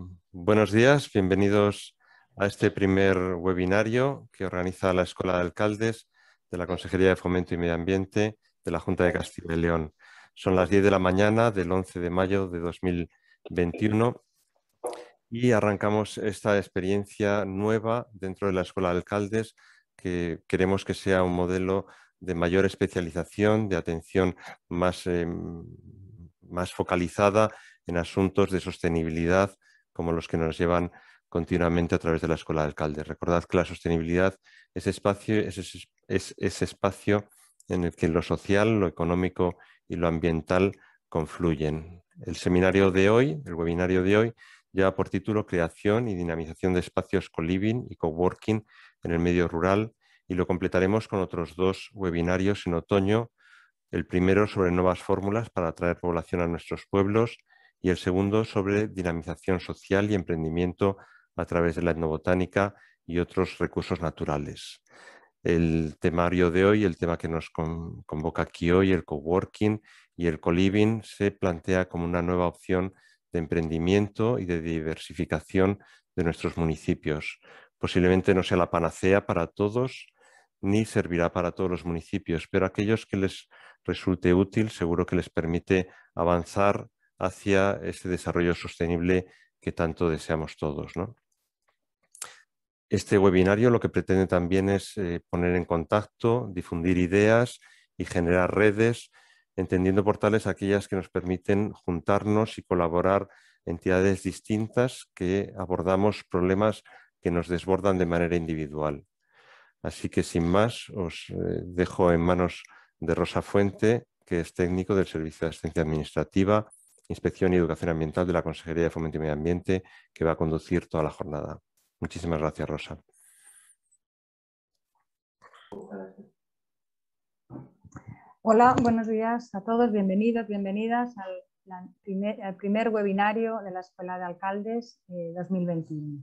Buenos días, bienvenidos a este primer webinario que organiza la Escuela de Alcaldes de la Consejería de Fomento y Medio Ambiente de la Junta de Castilla y León. Son las 10 de la mañana del 11 de mayo de 2021 y arrancamos esta experiencia nueva dentro de la Escuela de Alcaldes que queremos que sea un modelo de mayor especialización, de atención más focalizada en asuntos de sostenibilidad como los que nos llevan continuamente a través de la Escuela de Alcaldes. Recordad que la sostenibilidad es ese espacio en el que lo social, lo económico y lo ambiental confluyen. El seminario de hoy, el webinario de hoy, lleva por título Creación y dinamización de espacios co-living y coworking en el medio rural y lo completaremos con otros dos webinarios en otoño, el primero sobre nuevas fórmulas para atraer población a nuestros pueblos y el segundo sobre dinamización social y emprendimiento a través de la etnobotánica y otros recursos naturales. El temario de hoy, el tema que nos convoca aquí hoy, el coworking y el co-living, se plantea como una nueva opción de emprendimiento y de diversificación de nuestros municipios. Posiblemente no sea la panacea para todos ni servirá para todos los municipios, pero aquellos que les resulte útil seguro que les permite avanzar hacia ese desarrollo sostenible que tanto deseamos todos, ¿no? Este webinario lo que pretende también es poner en contacto, difundir ideas y generar redes, entendiendo por tales aquellas que nos permiten juntarnos y colaborar entidades distintas que abordamos problemas que nos desbordan de manera individual. Así que sin más os dejo en manos de Rosa Fuente, que es técnico del Servicio de Asistencia Administrativa, Inspección y Educación Ambiental de la Consejería de Fomento y Medio Ambiente, que va a conducir toda la jornada. Muchísimas gracias, Rosa. Hola, buenos días a todos, bienvenidos, bienvenidas al primer webinario de la Escuela de Alcaldes 2021.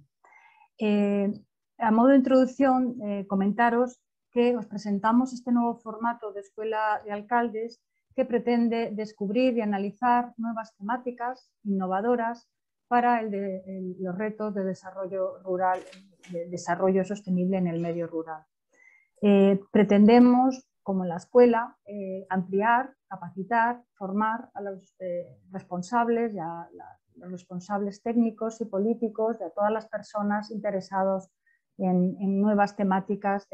A modo de introducción, comentaros que os presentamos este nuevo formato de Escuela de Alcaldes que pretende descubrir y analizar nuevas temáticas innovadoras para los retos de desarrollo rural, de desarrollo sostenible en el medio rural. Pretendemos, como en la escuela, ampliar, capacitar, formar a los responsables y a los responsables técnicos y políticos, de todas las personas interesadas en nuevas temáticas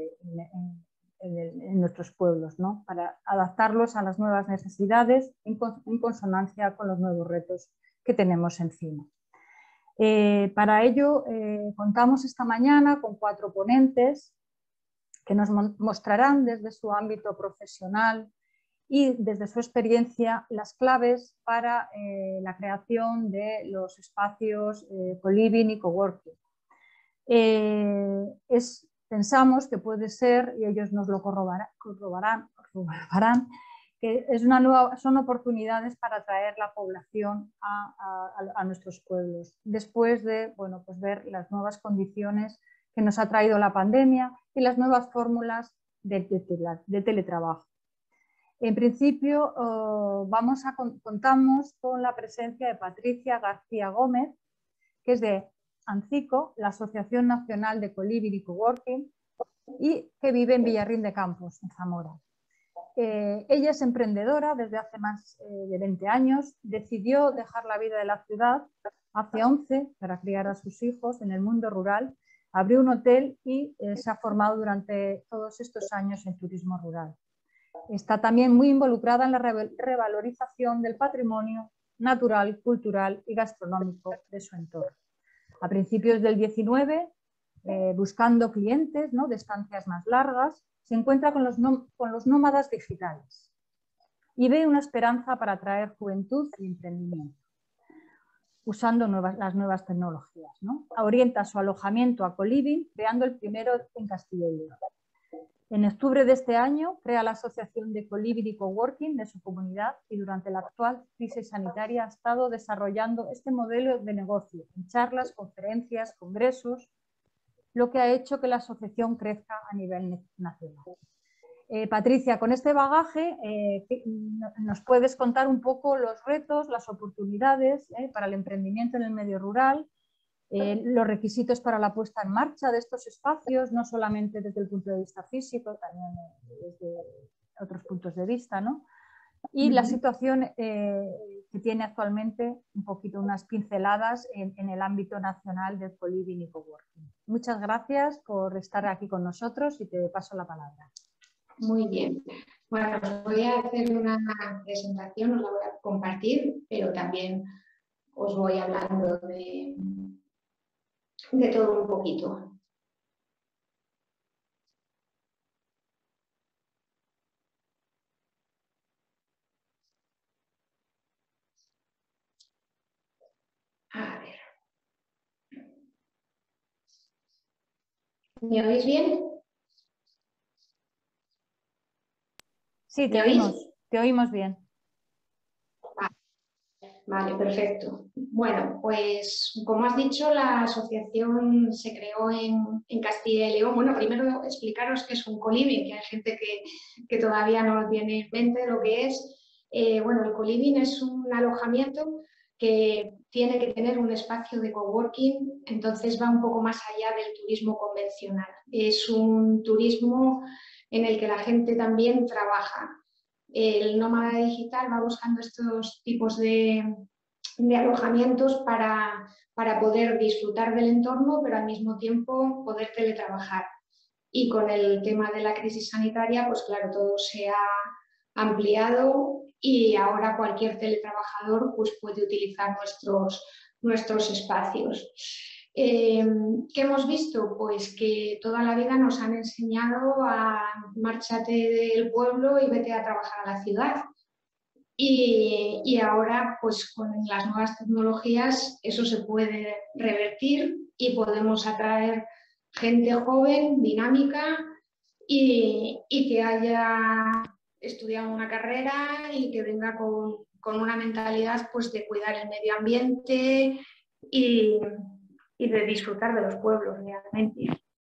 en nuestros pueblos, ¿no? Para adaptarlos a las nuevas necesidades en consonancia con los nuevos retos que tenemos encima. Para ello contamos esta mañana con 4 ponentes que nos mostrarán desde su ámbito profesional y desde su experiencia las claves para la creación de los espacios co-living y coworking. Pensamos que puede ser, y ellos nos lo corroborarán, que son oportunidades para atraer la población a nuestros pueblos, después de pues ver las nuevas condiciones que nos ha traído la pandemia y las nuevas fórmulas de teletrabajo. En principio, contamos con la presencia de Patricia García Gómez, que es de ANCICO, la Asociación Nacional de Co-living y Coworking, y que vive en Villarrín de Campos, en Zamora. Ella es emprendedora desde hace más de 20 años, decidió dejar la vida de la ciudad hace 11 para criar a sus hijos en el mundo rural, abrió un hotel y se ha formado durante todos estos años en turismo rural. Está también muy involucrada en la revalorización del patrimonio natural, cultural y gastronómico de su entorno. A principios del 19, buscando clientes, ¿no?, de estancias más largas, se encuentra con los nómadas digitales y ve una esperanza para atraer juventud y emprendimiento, usando las nuevas tecnologías, ¿no? Orienta su alojamiento a co-living, creando el primero en Castilla y León. En octubre de este año crea la Asociación de Co-living y Coworking de su comunidad y durante la actual crisis sanitaria ha estado desarrollando este modelo de negocio en charlas, conferencias, congresos, lo que ha hecho que la asociación crezca a nivel nacional. Patricia, con este bagaje, ¿nos puedes contar un poco los retos, las oportunidades para el emprendimiento en el medio rural, los requisitos para la puesta en marcha de estos espacios, no solamente desde el punto de vista físico, también desde otros puntos de vista, ¿no? Y la situación que tiene actualmente, un poquito unas pinceladas en el ámbito nacional del co-living y coworking. Muchas gracias por estar aquí con nosotros y te paso la palabra. Muy bien. Bueno, os voy a hacer una presentación, os la voy a compartir, pero también os voy hablando de todo un poquito. A ver. ¿Me oís bien? Sí, te oímos bien. Vale, perfecto. Bueno, pues como has dicho, la asociación se creó en Castilla y León. Bueno, primero explicaros qué es un co-living, que hay gente que todavía no lo tiene en mente lo que es. Bueno, el co-living es un alojamiento que tiene que tener un espacio de coworking, entonces va un poco más allá del turismo convencional. Es un turismo en el que la gente también trabaja. El nómada digital va buscando estos tipos de alojamientos para poder disfrutar del entorno, pero al mismo tiempo poder teletrabajar. Y con el tema de la crisis sanitaria, pues claro, todo se ha ampliado y ahora cualquier teletrabajador pues, puede utilizar nuestros espacios. ¿Qué hemos visto? Pues que toda la vida nos han enseñado a márchate del pueblo y vete a trabajar a la ciudad. Y ahora, pues con las nuevas tecnologías, eso se puede revertir y podemos atraer gente joven, dinámica y que haya estudiado una carrera y que venga con una mentalidad pues, de cuidar el medio ambiente y de disfrutar de los pueblos realmente.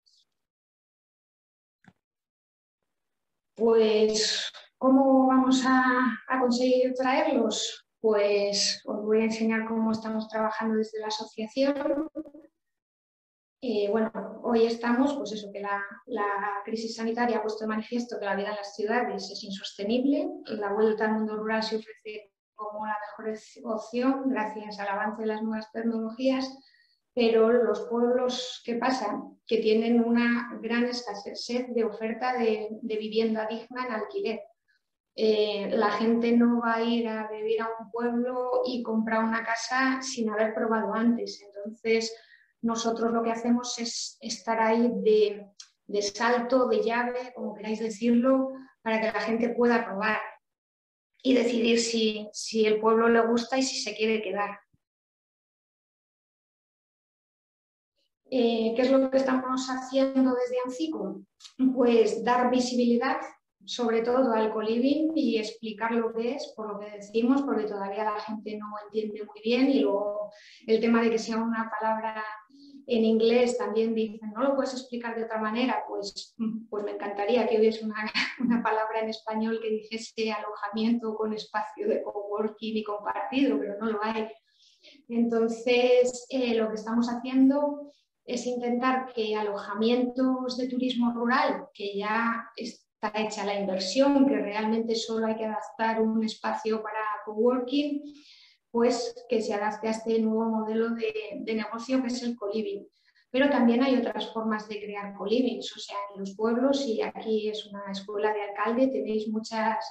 Pues, ¿cómo vamos a conseguir traerlos? Pues os voy a enseñar cómo estamos trabajando desde la asociación. Bueno, hoy estamos, pues eso, que la crisis sanitaria ha puesto de manifiesto que la vida en las ciudades es insostenible y la vuelta al mundo rural se ofrece como la mejor opción gracias al avance de las nuevas tecnologías, pero los pueblos, ¿qué pasa? Que tienen una gran escasez de oferta de vivienda digna en alquiler. La gente no va a ir a vivir a un pueblo y comprar una casa sin haber probado antes. Entonces, nosotros lo que hacemos es estar ahí de salto, de llave, como queráis decirlo, para que la gente pueda probar y decidir si el pueblo le gusta y si se quiere quedar. ¿Qué es lo que estamos haciendo desde Ancico? Pues dar visibilidad sobre todo al co-living y explicar lo que es, por lo que decimos, porque todavía la gente no entiende muy bien y luego el tema de que sea una palabra en inglés también dicen, ¿no lo puedes explicar de otra manera? Pues me encantaría que hubiese una palabra en español que dijese alojamiento con espacio de coworking y compartido, pero no lo hay. Entonces, lo que estamos haciendo es intentar que alojamientos de turismo rural, que ya está hecha la inversión, que realmente solo hay que adaptar un espacio para coworking, pues que se adapte a este nuevo modelo de negocio que es el co-living. Pero también hay otras formas de crear co-livings, o sea, en los pueblos, y aquí es una escuela de alcalde, tenéis muchas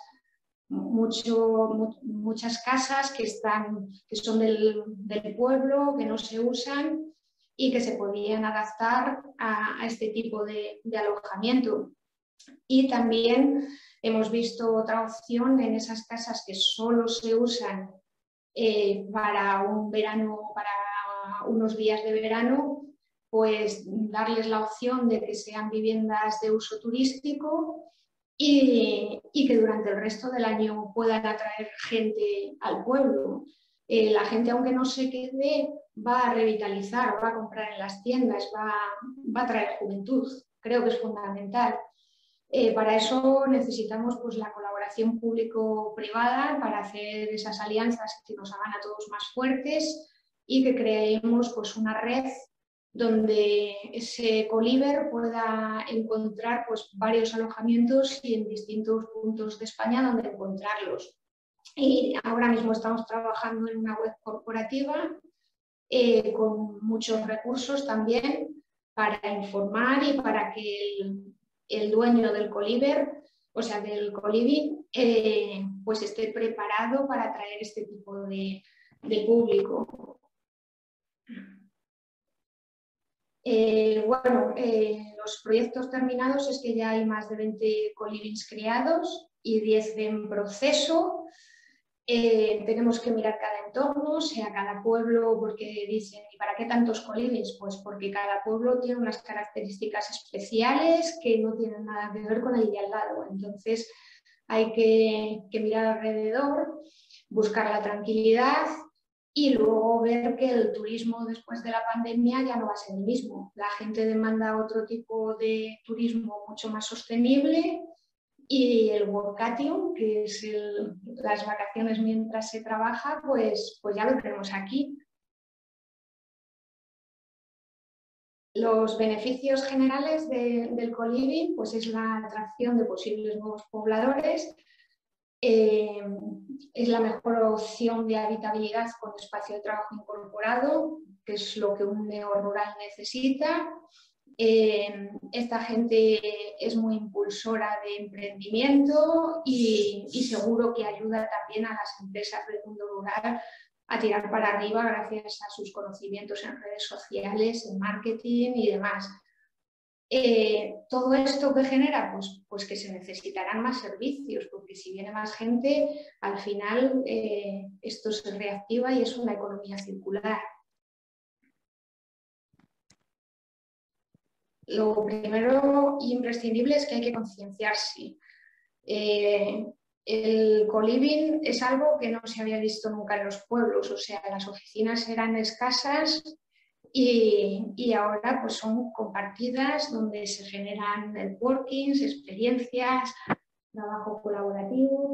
casas que son del pueblo, que no se usan y que se podían adaptar a este tipo de alojamiento. Y también hemos visto otra opción en esas casas que solo se usan para un verano, para unos días de verano, pues darles la opción de que sean viviendas de uso turístico y que durante el resto del año puedan atraer gente al pueblo. La gente, aunque no se quede, va a revitalizar, va a comprar en las tiendas, va a traer juventud. Creo que es fundamental. Para eso necesitamos pues, la colaboración público-privada para hacer esas alianzas que nos hagan a todos más fuertes y que creemos pues, una red donde ese colíber pueda encontrar pues, varios alojamientos y en distintos puntos de España donde encontrarlos. Y ahora mismo estamos trabajando en una web corporativa con muchos recursos también para informar y para que el dueño del colíber, o sea, del colibrí, pues esté preparado para atraer este tipo de público. Bueno, los proyectos terminados es que ya hay más de 20 colibríes creados y 10 en proceso. Tenemos que mirar cada entorno, o sea, cada pueblo, porque dicen, ¿y para qué tantos colibríes? Pues porque cada pueblo tiene unas características especiales que no tienen nada que ver con el de al lado. Entonces hay que mirar alrededor, buscar la tranquilidad y luego ver que el turismo después de la pandemia ya no va a ser el mismo. La gente demanda otro tipo de turismo mucho más sostenible. Y el workation, que es las vacaciones mientras se trabaja, pues ya lo tenemos aquí. Los beneficios generales del colibrí pues es la atracción de posibles nuevos pobladores, es la mejor opción de habitabilidad con espacio de trabajo incorporado, que es lo que un neorrural necesita. Esta gente es muy impulsora de emprendimiento y seguro que ayuda también a las empresas del mundo rural a tirar para arriba gracias a sus conocimientos en redes sociales, en marketing y demás. Todo esto que genera, pues que se necesitarán más servicios, porque si viene más gente, al final esto se reactiva y es una economía circular. Lo primero y imprescindible es que hay que concienciarse. El coliving es algo que no se había visto nunca en los pueblos, o sea, las oficinas eran escasas y ahora pues son compartidas donde se generan networkings, experiencias, trabajo colaborativo.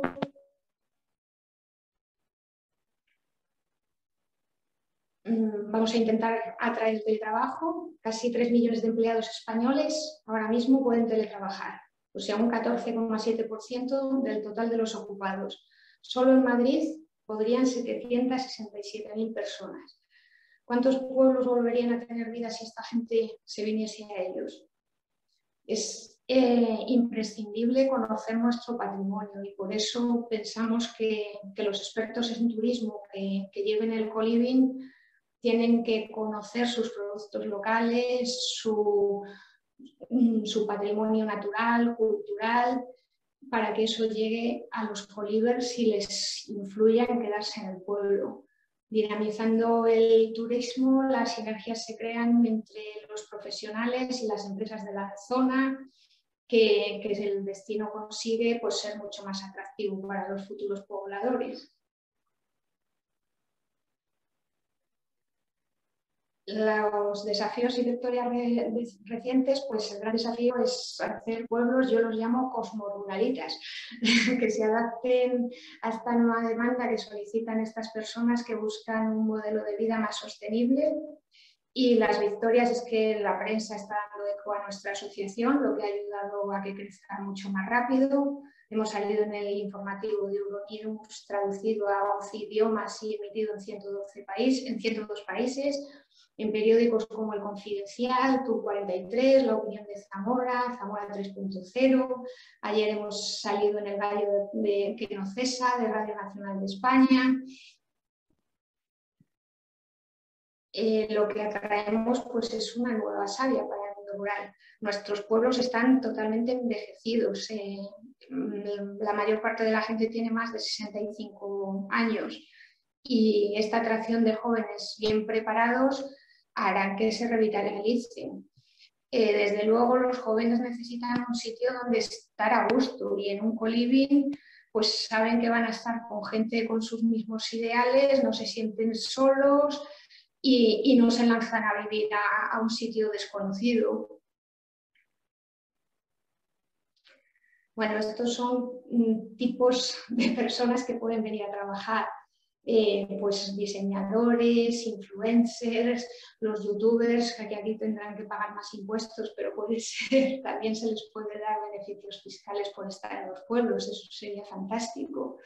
Vamos a intentar atraer teletrabajo. Casi 3 millones de empleados españoles ahora mismo pueden teletrabajar, o sea, un 14,7% del total de los ocupados. Solo en Madrid podrían 767.000 personas. ¿Cuántos pueblos volverían a tener vida si esta gente se viniese a ellos? Es imprescindible conocer nuestro patrimonio y por eso pensamos que los expertos en turismo que lleven el coliving tienen que conocer sus productos locales, su patrimonio natural, cultural, para que eso llegue a los colibers y les influya en quedarse en el pueblo. Dinamizando el turismo, las sinergias se crean entre los profesionales y las empresas de la zona, que el destino consigue pues, ser mucho más atractivo para los futuros pobladores. Los desafíos y victorias recientes, pues el gran desafío es hacer pueblos, yo los llamo cosmoruralitas, que se adapten a esta nueva demanda que solicitan estas personas que buscan un modelo de vida más sostenible. Y las victorias es que la prensa está dando eco a nuestra asociación, lo que ha ayudado a que crezca mucho más rápido. Hemos salido en el informativo de Euronews, traducido a 11 idiomas y emitido en 102 países, en periódicos como El Confidencial, Tour 43, La Opinión de Zamora, Zamora 3.0. Ayer hemos salido en el Gallo que no cesa, de Radio Nacional de España. Lo que atraemos pues, es una nueva savia para el mundo rural. Nuestros pueblos están totalmente envejecidos. La mayor parte de la gente tiene más de 65 años y esta atracción de jóvenes bien preparados hará que se revitalicen. Desde luego los jóvenes necesitan un sitio donde estar a gusto y en un coliving pues saben que van a estar con gente con sus mismos ideales, no se sienten solos y no se lanzan a vivir a un sitio desconocido. Bueno, estos son tipos de personas que pueden venir a trabajar. Pues diseñadores, influencers, los youtubers, que aquí tendrán que pagar más impuestos, pero puede ser, también se les puede dar beneficios fiscales por estar en los pueblos, eso sería fantástico.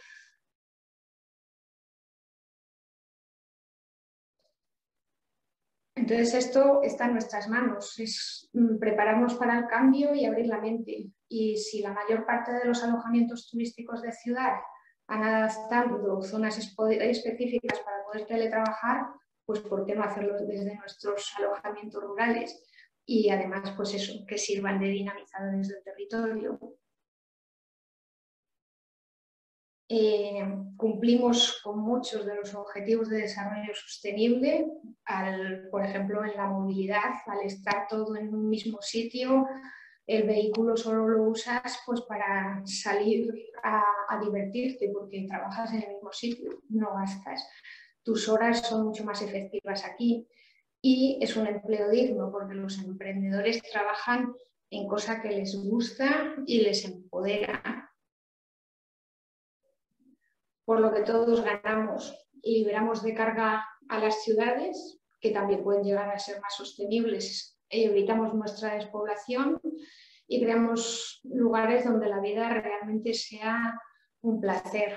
Entonces esto está en nuestras manos, es prepararnos para el cambio y abrir la mente. Y si la mayor parte de los alojamientos turísticos de ciudad han adaptado zonas específicas para poder teletrabajar, pues ¿por qué no hacerlo desde nuestros alojamientos rurales? Y además, pues eso, que sirvan de dinamizadores del territorio. Cumplimos con muchos de los objetivos de desarrollo sostenible, por ejemplo, en la movilidad, al estar todo en un mismo sitio, el vehículo solo lo usas pues, para salir a divertirte, porque trabajas en el mismo sitio, no gastas. Tus horas son mucho más efectivas aquí y es un empleo digno, porque los emprendedores trabajan en cosas que les gusta y les empodera. Por lo que todos ganamos y liberamos de carga a las ciudades, que también pueden llegar a ser más sostenibles, evitamos nuestra despoblación y creamos lugares donde la vida realmente sea un placer.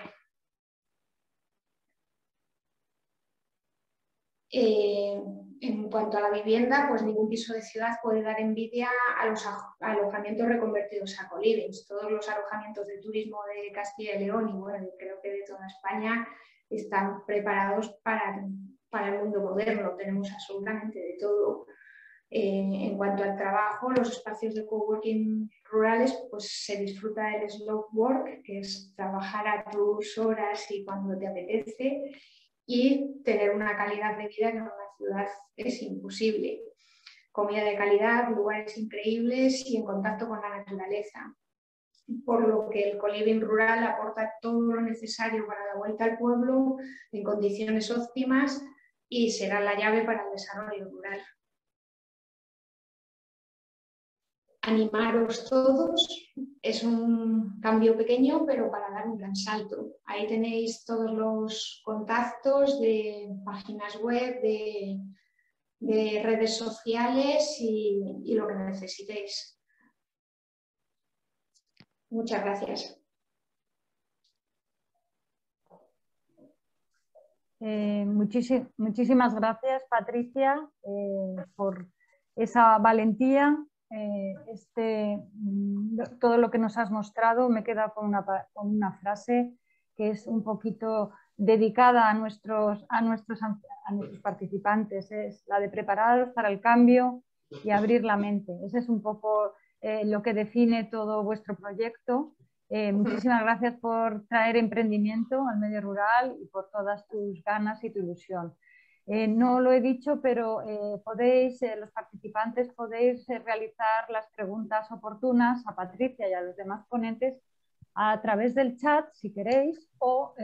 En cuanto a la vivienda, pues ningún piso de ciudad puede dar envidia a los alojamientos reconvertidos a colivings. Todos los alojamientos de turismo de Castilla y León y bueno, creo que de toda España están preparados para el mundo moderno. Tenemos absolutamente de todo. En cuanto al trabajo, los espacios de coworking rurales, pues se disfruta del slow work, que es trabajar a tus horas y cuando te apetece, y tener una calidad de vida que en una ciudad es imposible. Comida de calidad, lugares increíbles y en contacto con la naturaleza. Por lo que el coliving rural aporta todo lo necesario para la vuelta al pueblo en condiciones óptimas y será la llave para el desarrollo rural. Animaros todos, es un cambio pequeño, pero para dar un gran salto. Ahí tenéis todos los contactos de páginas web, de redes sociales y lo que necesitéis. Muchas gracias. Muchísimas gracias, Patricia, por esa valentía. Todo lo que nos has mostrado, me queda con una frase que es un poquito dedicada a nuestros participantes, es la de preparados para el cambio y abrir la mente. Ese es un poco lo que define todo vuestro proyecto. Muchísimas gracias por traer emprendimiento al medio rural y por todas tus ganas y tu ilusión. No lo he dicho, pero los participantes podéis realizar las preguntas oportunas a Patricia y a los demás ponentes a través del chat, si queréis, o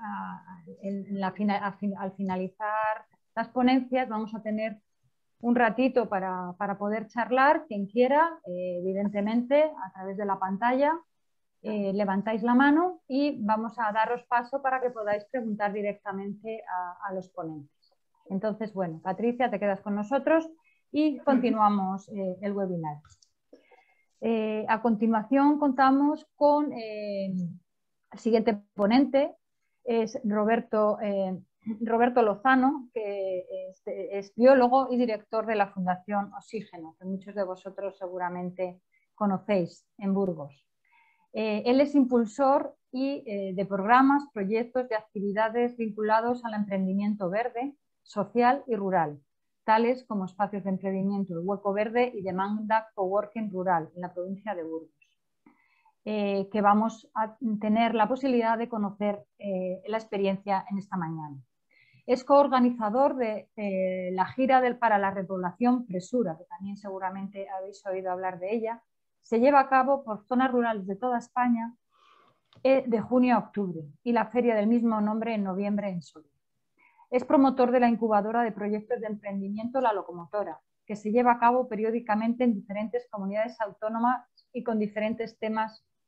al finalizar las ponencias vamos a tener un ratito para poder charlar, quien quiera, evidentemente, a través de la pantalla. Levantáis la mano y vamos a daros paso para que podáis preguntar directamente a los ponentes. Entonces, bueno, Patricia, te quedas con nosotros y continuamos el webinar. A continuación contamos con el siguiente ponente, es Roberto Lozano, que es biólogo y director de la Fundación Oxígeno, que muchos de vosotros seguramente conocéis en Burgos. Él es impulsor de programas, proyectos, de actividades vinculados al emprendimiento verde, social y rural, tales como espacios de emprendimiento El Hueco Verde y Demanda Coworking Rural en la provincia de Burgos, que vamos a tener la posibilidad de conocer la experiencia en esta mañana. Es coorganizador de la gira para la repoblación Presura, que también seguramente habéis oído hablar de ella. Se lleva a cabo por zonas rurales de toda España de junio a octubre y la feria del mismo nombre en noviembre en Soria. Es promotor de la incubadora de proyectos de emprendimiento La Locomotora, que se lleva a cabo periódicamente en diferentes comunidades autónomas y con diferentes temas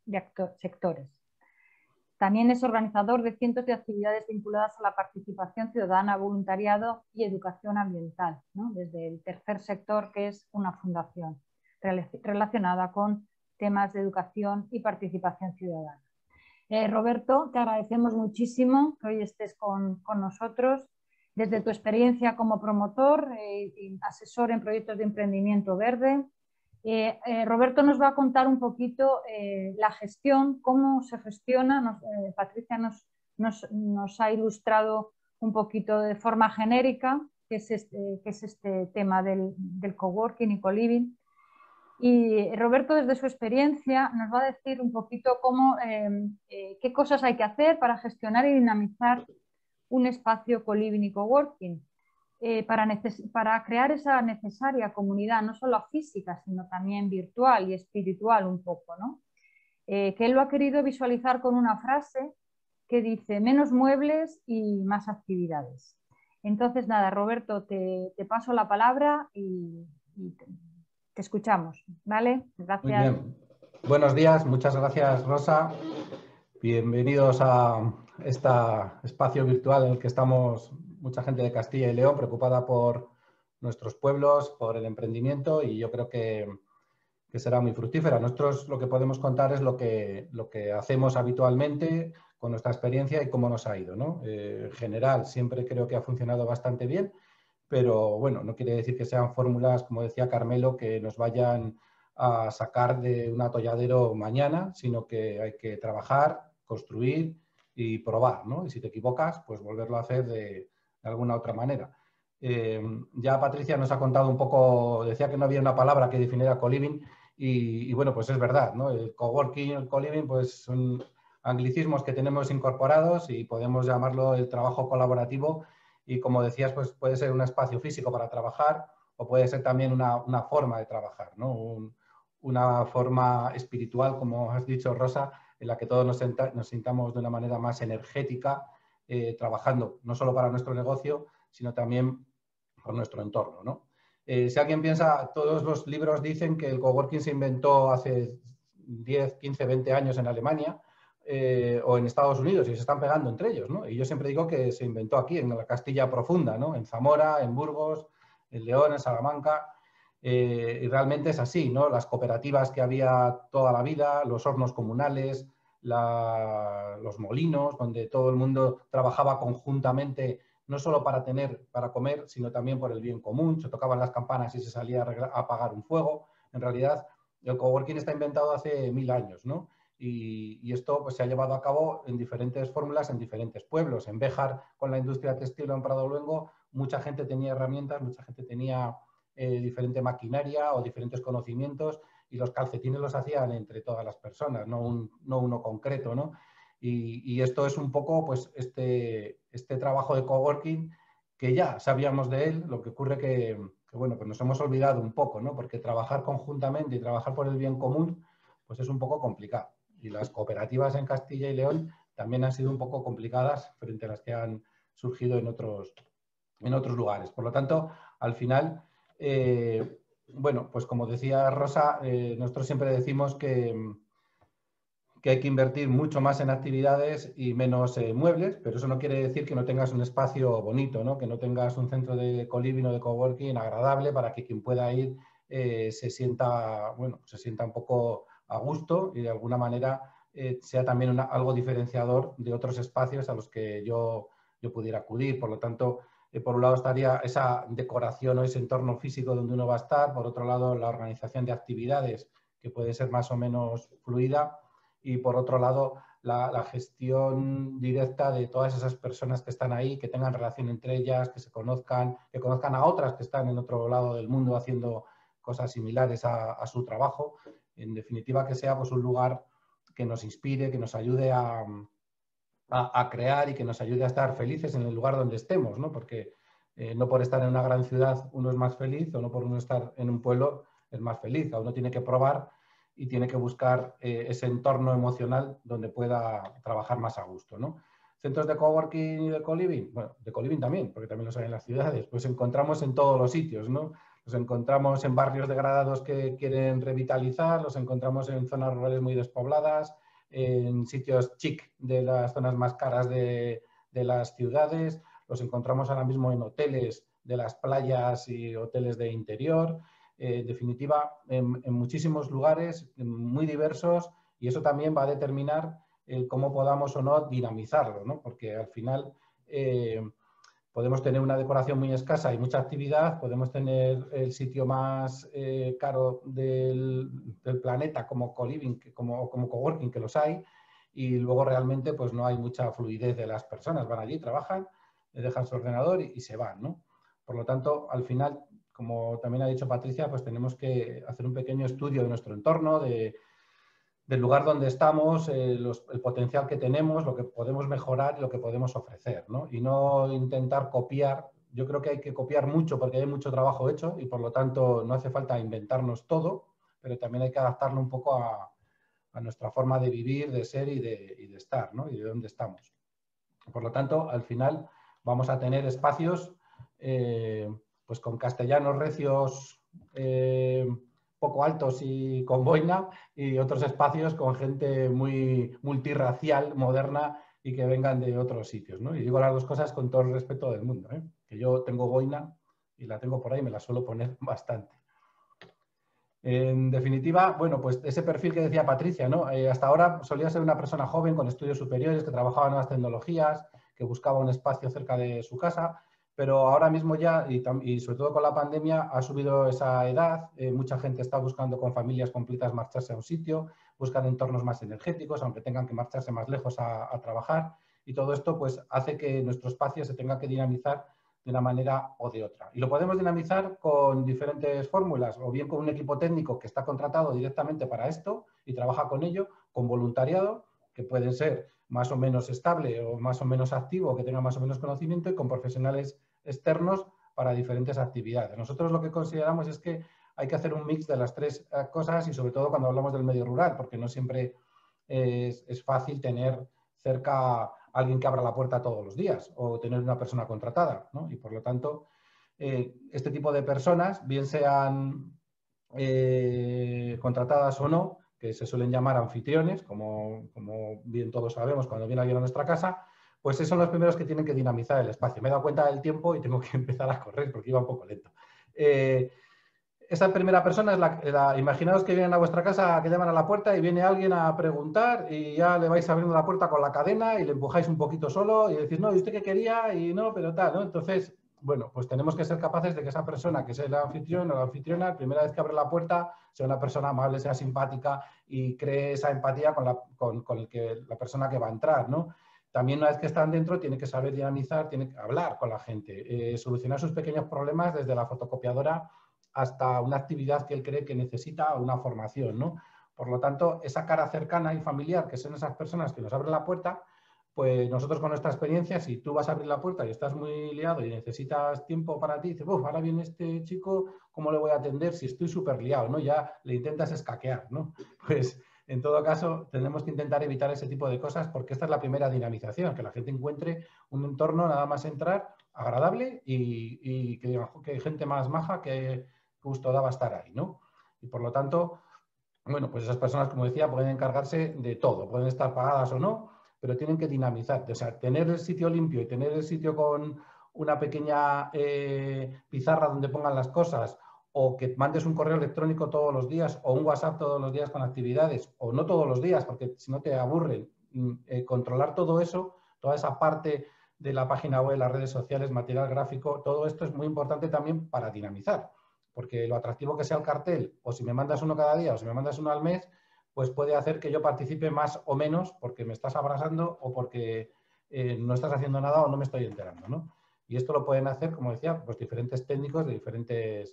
sectores. También es organizador de cientos de actividades vinculadas a la participación ciudadana, voluntariado y educación ambiental, ¿no? Desde el tercer sector, que es una fundación relacionada con temas de educación y participación ciudadana. Roberto, te agradecemos muchísimo que hoy estés con nosotros. Desde tu experiencia como promotor y asesor en proyectos de emprendimiento verde, Roberto nos va a contar un poquito la gestión, cómo se gestiona. Patricia nos ha ilustrado un poquito de forma genérica qué es este tema del coworking y co-living. Y Roberto, desde su experiencia, nos va a decir un poquito qué cosas hay que hacer para gestionar y dinamizar un espacio co-living y coworking. Para crear esa necesaria comunidad, no solo física, sino también virtual y espiritual un poco, ¿no? Que él lo ha querido visualizar con una frase que dice: menos muebles y más actividades. Entonces, nada, Roberto, te paso la palabra y te escuchamos, ¿vale? Gracias. Muy bien. Buenos días, muchas gracias, Rosa. Bienvenidos a este espacio virtual en el que estamos mucha gente de Castilla y León preocupada por nuestros pueblos, por el emprendimiento, y yo creo que será muy fructífera. Nosotros lo que podemos contar es lo que hacemos habitualmente con nuestra experiencia y cómo nos ha ido, ¿no? En general, siempre creo que ha funcionado bastante bien, pero bueno, no quiere decir que sean fórmulas, como decía Carmelo, que nos vayan a sacar de un atolladero mañana, sino que hay que trabajar, construir y probar, ¿no? Y si te equivocas, pues volverlo a hacer de alguna otra manera. Ya Patricia nos ha contado un poco, decía que no había una palabra que definiera co-living y bueno, pues es verdad, ¿no? El coworking y el co-living pues son anglicismos que tenemos incorporados y podemos llamarlo el trabajo colaborativo, y como decías, pues puede ser un espacio físico para trabajar o puede ser también una forma de trabajar, ¿no? Una forma espiritual, como has dicho, Rosa, en la que todos nos sintamos de una manera más energética, trabajando no solo para nuestro negocio, sino también por nuestro entorno, ¿no? Si alguien piensa, todos los libros dicen que el coworking se inventó hace 10, 15, 20 años en Alemania o en Estados Unidos, y se están pegando entre ellos, ¿no? Y yo siempre digo que se inventó aquí, en la Castilla profunda, ¿no? En Zamora, en Burgos, en León, en Salamanca. Y realmente es así, ¿no? Las cooperativas que había toda la vida, los hornos comunales, los molinos, donde todo el mundo trabajaba conjuntamente, no solo para comer, sino también por el bien común. Se tocaban las campanas y se salía a apagar un fuego. En realidad, el coworking está inventado hace 1000 años, ¿no? Y esto pues, se ha llevado a cabo en diferentes fórmulas en diferentes pueblos. En Béjar, con la industria textil, o en Prado Luengo, mucha gente tenía herramientas, mucha gente tenía diferente maquinaria o diferentes conocimientos, y los calcetines los hacían entre todas las personas, no uno concreto, ¿no? Y esto es un poco pues, este trabajo de coworking, que ya sabíamos de él. Lo que ocurre que bueno, pues nos hemos olvidado un poco, ¿no? Porque trabajar conjuntamente y trabajar por el bien común pues es un poco complicado. Y las cooperativas en Castilla y León también han sido un poco complicadas frente a las que han surgido en otros lugares. Por lo tanto, al final, bueno, pues como decía Rosa, nosotros siempre decimos que hay que invertir mucho más en actividades y menos muebles, pero eso no quiere decir que no tengas un espacio bonito, ¿no? Que no tengas un centro de co-living o de coworking agradable para que quien pueda ir se sienta un poco a gusto y de alguna manera sea también algo diferenciador de otros espacios a los que yo pudiera acudir. Por lo tanto, por un lado estaría esa decoración o ese entorno físico donde uno va a estar, por otro lado la organización de actividades, que puede ser más o menos fluida, y por otro lado la gestión directa de todas esas personas que están ahí, que tengan relación entre ellas, que se conozcan, que conozcan a otras que están en otro lado del mundo haciendo cosas similares a su trabajo. En definitiva, que sea pues, un lugar que nos inspire, que nos ayude a crear y que nos ayude a estar felices en el lugar donde estemos, ¿no? Porque no por estar en una gran ciudad uno es más feliz, o no por uno estar en un pueblo es más feliz. Uno tiene que probar y tiene que buscar ese entorno emocional donde pueda trabajar más a gusto, ¿no? Centros de coworking y de co-living, bueno, de co-living también, porque también los hay en las ciudades, pues encontramos en todos los sitios, ¿no? Los encontramos en barrios degradados que quieren revitalizar, los encontramos en zonas rurales muy despobladas, en sitios chic de las zonas más caras de las ciudades, los encontramos ahora mismo en hoteles de las playas y hoteles de interior, en definitiva, en muchísimos lugares muy diversos, y eso también va a determinar cómo podamos o no dinamizarlo, ¿no? Porque al final podemos tener una decoración muy escasa y mucha actividad, podemos tener el sitio más caro del planeta como co-living, como coworking, que los hay, y luego realmente pues no hay mucha fluidez de las personas. Van allí, trabajan, dejan su ordenador y se van, ¿no? Por lo tanto, al final, como también ha dicho Patricia, pues tenemos que hacer un pequeño estudio de nuestro entorno, del lugar donde estamos, el potencial que tenemos, lo que podemos mejorar y lo que podemos ofrecer, ¿no? Y no intentar copiar. Yo creo que hay que copiar mucho porque hay mucho trabajo hecho y por lo tanto no hace falta inventarnos todo, pero también hay que adaptarlo un poco a nuestra forma de vivir, de ser y de estar, ¿no? Y de dónde estamos. Por lo tanto, al final vamos a tener espacios pues con castellanos recios, poco altos y con boina, y otros espacios con gente muy multirracial, moderna y que vengan de otros sitios, ¿no? Y digo las dos cosas con todo el respeto del mundo, ¿eh? Que yo tengo boina y la tengo por ahí, me la suelo poner bastante. En definitiva, bueno, pues ese perfil que decía Patricia, ¿no? Hasta ahora solía ser una persona joven con estudios superiores que trabajaba en nuevas tecnologías, que buscaba un espacio cerca de su casa, pero ahora mismo ya, y sobre todo con la pandemia, ha subido esa edad. Mucha gente está buscando con familias completas marcharse a un sitio, buscan entornos más energéticos, aunque tengan que marcharse más lejos a trabajar, y todo esto pues hace que nuestro espacio se tenga que dinamizar de una manera o de otra. Y lo podemos dinamizar con diferentes fórmulas, o bien con un equipo técnico que está contratado directamente para esto y trabaja con ello, con voluntariado, que pueden ser más o menos estable o más o menos activo, que tenga más o menos conocimiento, y con profesionales externos para diferentes actividades. Nosotros lo que consideramos es que hay que hacer un mix de las tres cosas, y sobre todo cuando hablamos del medio rural, porque no siempre es fácil tener cerca alguien que abra la puerta todos los días o tener una persona contratada, ¿no? Y por lo tanto, este tipo de personas, bien sean contratadas o no, que se suelen llamar anfitriones, como bien todos sabemos cuando viene alguien a nuestra casa, pues esos son los primeros que tienen que dinamizar el espacio. Me he dado cuenta del tiempo y tengo que empezar a correr porque iba un poco lento. Esa primera persona es imaginaos que vienen a vuestra casa, que llaman a la puerta y viene alguien a preguntar y ya le vais abriendo la puerta con la cadena y le empujáis un poquito solo y decís, no, ¿y usted qué quería? Y no, pero tal, ¿no? Entonces, bueno, pues tenemos que ser capaces de que esa persona, que sea el anfitrión o la anfitriona, la primera vez que abre la puerta, sea una persona amable, sea simpática y cree esa empatía con la persona que va a entrar, ¿no? También una vez que están dentro tiene que saber dinamizar, tiene que hablar con la gente, solucionar sus pequeños problemas desde la fotocopiadora hasta una actividad que él cree que necesita o una formación, ¿no? Por lo tanto, esa cara cercana y familiar, que son esas personas que nos abren la puerta, pues nosotros con nuestra experiencia, si tú vas a abrir la puerta y estás muy liado y necesitas tiempo para ti, dices, ahora viene este chico, ¿cómo le voy a atender si estoy súper liado, ¿no? Ya le intentas escaquear, ¿no? Pues en todo caso, tenemos que intentar evitar ese tipo de cosas porque esta es la primera dinamización, que la gente encuentre un entorno nada más entrar agradable y que digan que hay gente más maja que gusto daba estar ahí, ¿no? Y por lo tanto, bueno, pues esas personas, como decía, pueden encargarse de todo, pueden estar pagadas o no, pero tienen que dinamizar, o sea, tener el sitio limpio y tener el sitio con una pequeña pizarra donde pongan las cosas, o que mandes un correo electrónico todos los días o un WhatsApp todos los días con actividades, o no todos los días, porque si no te aburren, controlar todo eso, toda esa parte de la página web, las redes sociales, material gráfico, todo esto es muy importante también para dinamizar. Porque lo atractivo que sea el cartel, o si me mandas uno cada día o si me mandas uno al mes, pues puede hacer que yo participe más o menos porque me estás abrazando o porque no estás haciendo nada o no me estoy enterando, ¿no? Y esto lo pueden hacer, como decía, pues diferentes técnicos de diferentes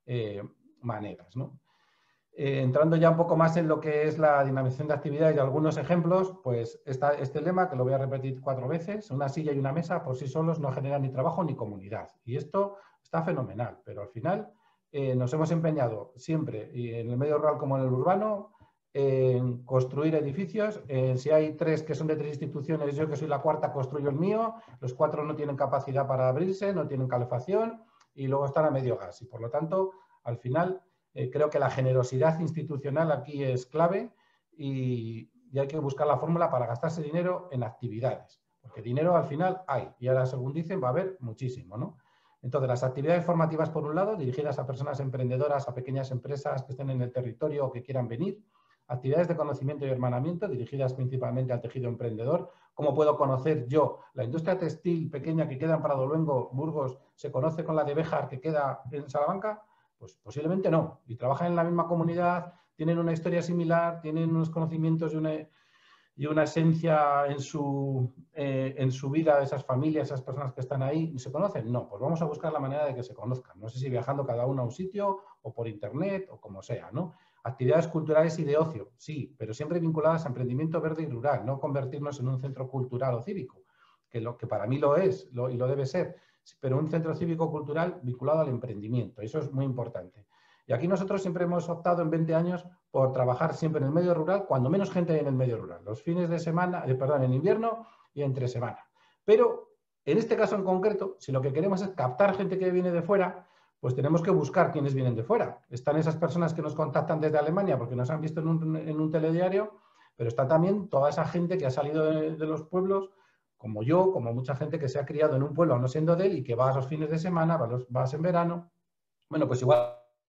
maneras, ¿no? Entrando ya un poco más en lo que es la dinamización de actividades y algunos ejemplos, pues este lema, que lo voy a repetir 4 veces, una silla y una mesa por sí solos no generan ni trabajo ni comunidad. Y esto está fenomenal, pero al final nos hemos empeñado siempre, y en el medio rural como en el urbano, en construir edificios. Si hay 3 que son de 3 instituciones, yo que soy la 4ª construyo el mío, los 4 no tienen capacidad para abrirse, no tienen calefacción, y luego están a medio gas. Y por lo tanto, al final, creo que la generosidad institucional aquí es clave y hay que buscar la fórmula para gastarse dinero en actividades. Porque dinero al final hay, y ahora según dicen va a haber muchísimo, ¿no? Entonces, las actividades formativas, por un lado, dirigidas a personas emprendedoras, a pequeñas empresas que estén en el territorio o que quieran venir. Actividades de conocimiento y hermanamiento, dirigidas principalmente al tejido emprendedor. ¿Cómo puedo conocer yo? La industria textil pequeña que queda en Pradoluengo, Burgos, ¿se conoce con la de Béjar que queda en Salamanca? Pues posiblemente no. Y trabajan en la misma comunidad, tienen una historia similar, tienen unos conocimientos y una esencia en su vida de esas familias, esas personas que están ahí. ¿Se conocen? No, pues vamos a buscar la manera de que se conozcan. No sé si viajando cada uno a un sitio o por internet o como sea, ¿no? Actividades culturales y de ocio, sí, pero siempre vinculadas a emprendimiento verde y rural, no convertirnos en un centro cultural o cívico, que para mí lo es y lo debe ser, pero un centro cívico-cultural vinculado al emprendimiento. Eso es muy importante. Y aquí nosotros siempre hemos optado en 20 años por trabajar siempre en el medio rural, cuando menos gente hay en el medio rural, los fines de semana, en invierno y entre semana. Pero en este caso en concreto, si lo que queremos es captar gente que viene de fuera, pues tenemos que buscar quiénes vienen de fuera. Están esas personas que nos contactan desde Alemania porque nos han visto en un telediario, pero está también toda esa gente que ha salido de los pueblos, como yo, como mucha gente que se ha criado en un pueblo no siendo de él y que va a los fines de semana, vas en verano. Bueno, pues igual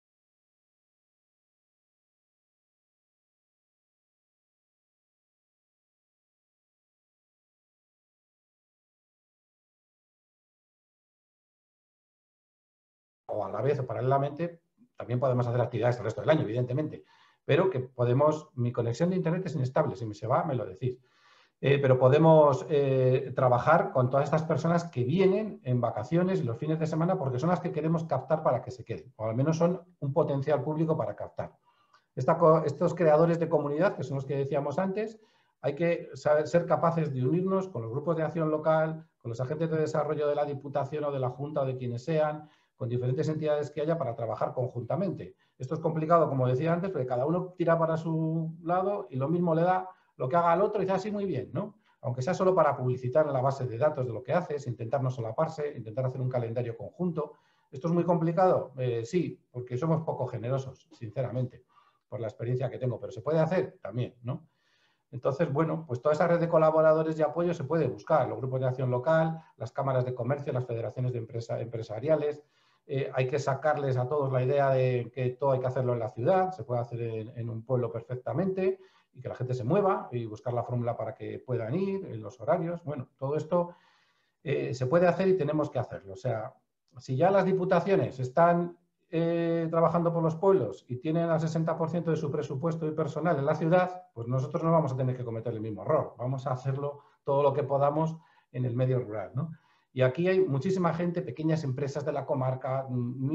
o a la vez o paralelamente, también podemos hacer actividades el resto del año, evidentemente, pero que podemos, mi conexión de internet es inestable, si me se va, me lo decís. Pero podemos trabajar con todas estas personas que vienen en vacaciones y los fines de semana porque son las que queremos captar para que se queden, o al menos son un potencial público para captar. Estos creadores de comunidad, que son los que decíamos antes, hay que ser capaces de unirnos con los grupos de acción local, con los agentes de desarrollo de la Diputación o de la Junta o de quienes sean, con diferentes entidades que haya para trabajar conjuntamente. Esto es complicado, como decía antes, porque cada uno tira para su lado y lo mismo le da lo que haga al otro y dice así muy bien, ¿no? Aunque sea solo para publicitar en la base de datos de lo que haces, intentar no solaparse, intentar hacer un calendario conjunto. ¿Esto es muy complicado? Sí, porque somos poco generosos, sinceramente, por la experiencia que tengo, pero se puede hacer también, ¿no? Entonces, bueno, pues toda esa red de colaboradores y apoyo se puede buscar, los grupos de acción local, las cámaras de comercio, las federaciones de empresariales. Hay que sacarles a todos la idea de que todo hay que hacerlo en la ciudad, se puede hacer en un pueblo perfectamente y que la gente se mueva y buscar la fórmula para que puedan ir, en los horarios. Bueno, todo esto se puede hacer y tenemos que hacerlo. O sea, si ya las diputaciones están trabajando por los pueblos y tienen al 60% de su presupuesto y personal en la ciudad, pues nosotros no vamos a tener que cometer el mismo error. Vamos a hacerlo todo lo que podamos en el medio rural, ¿no? Y aquí hay muchísima gente, pequeñas empresas de la comarca,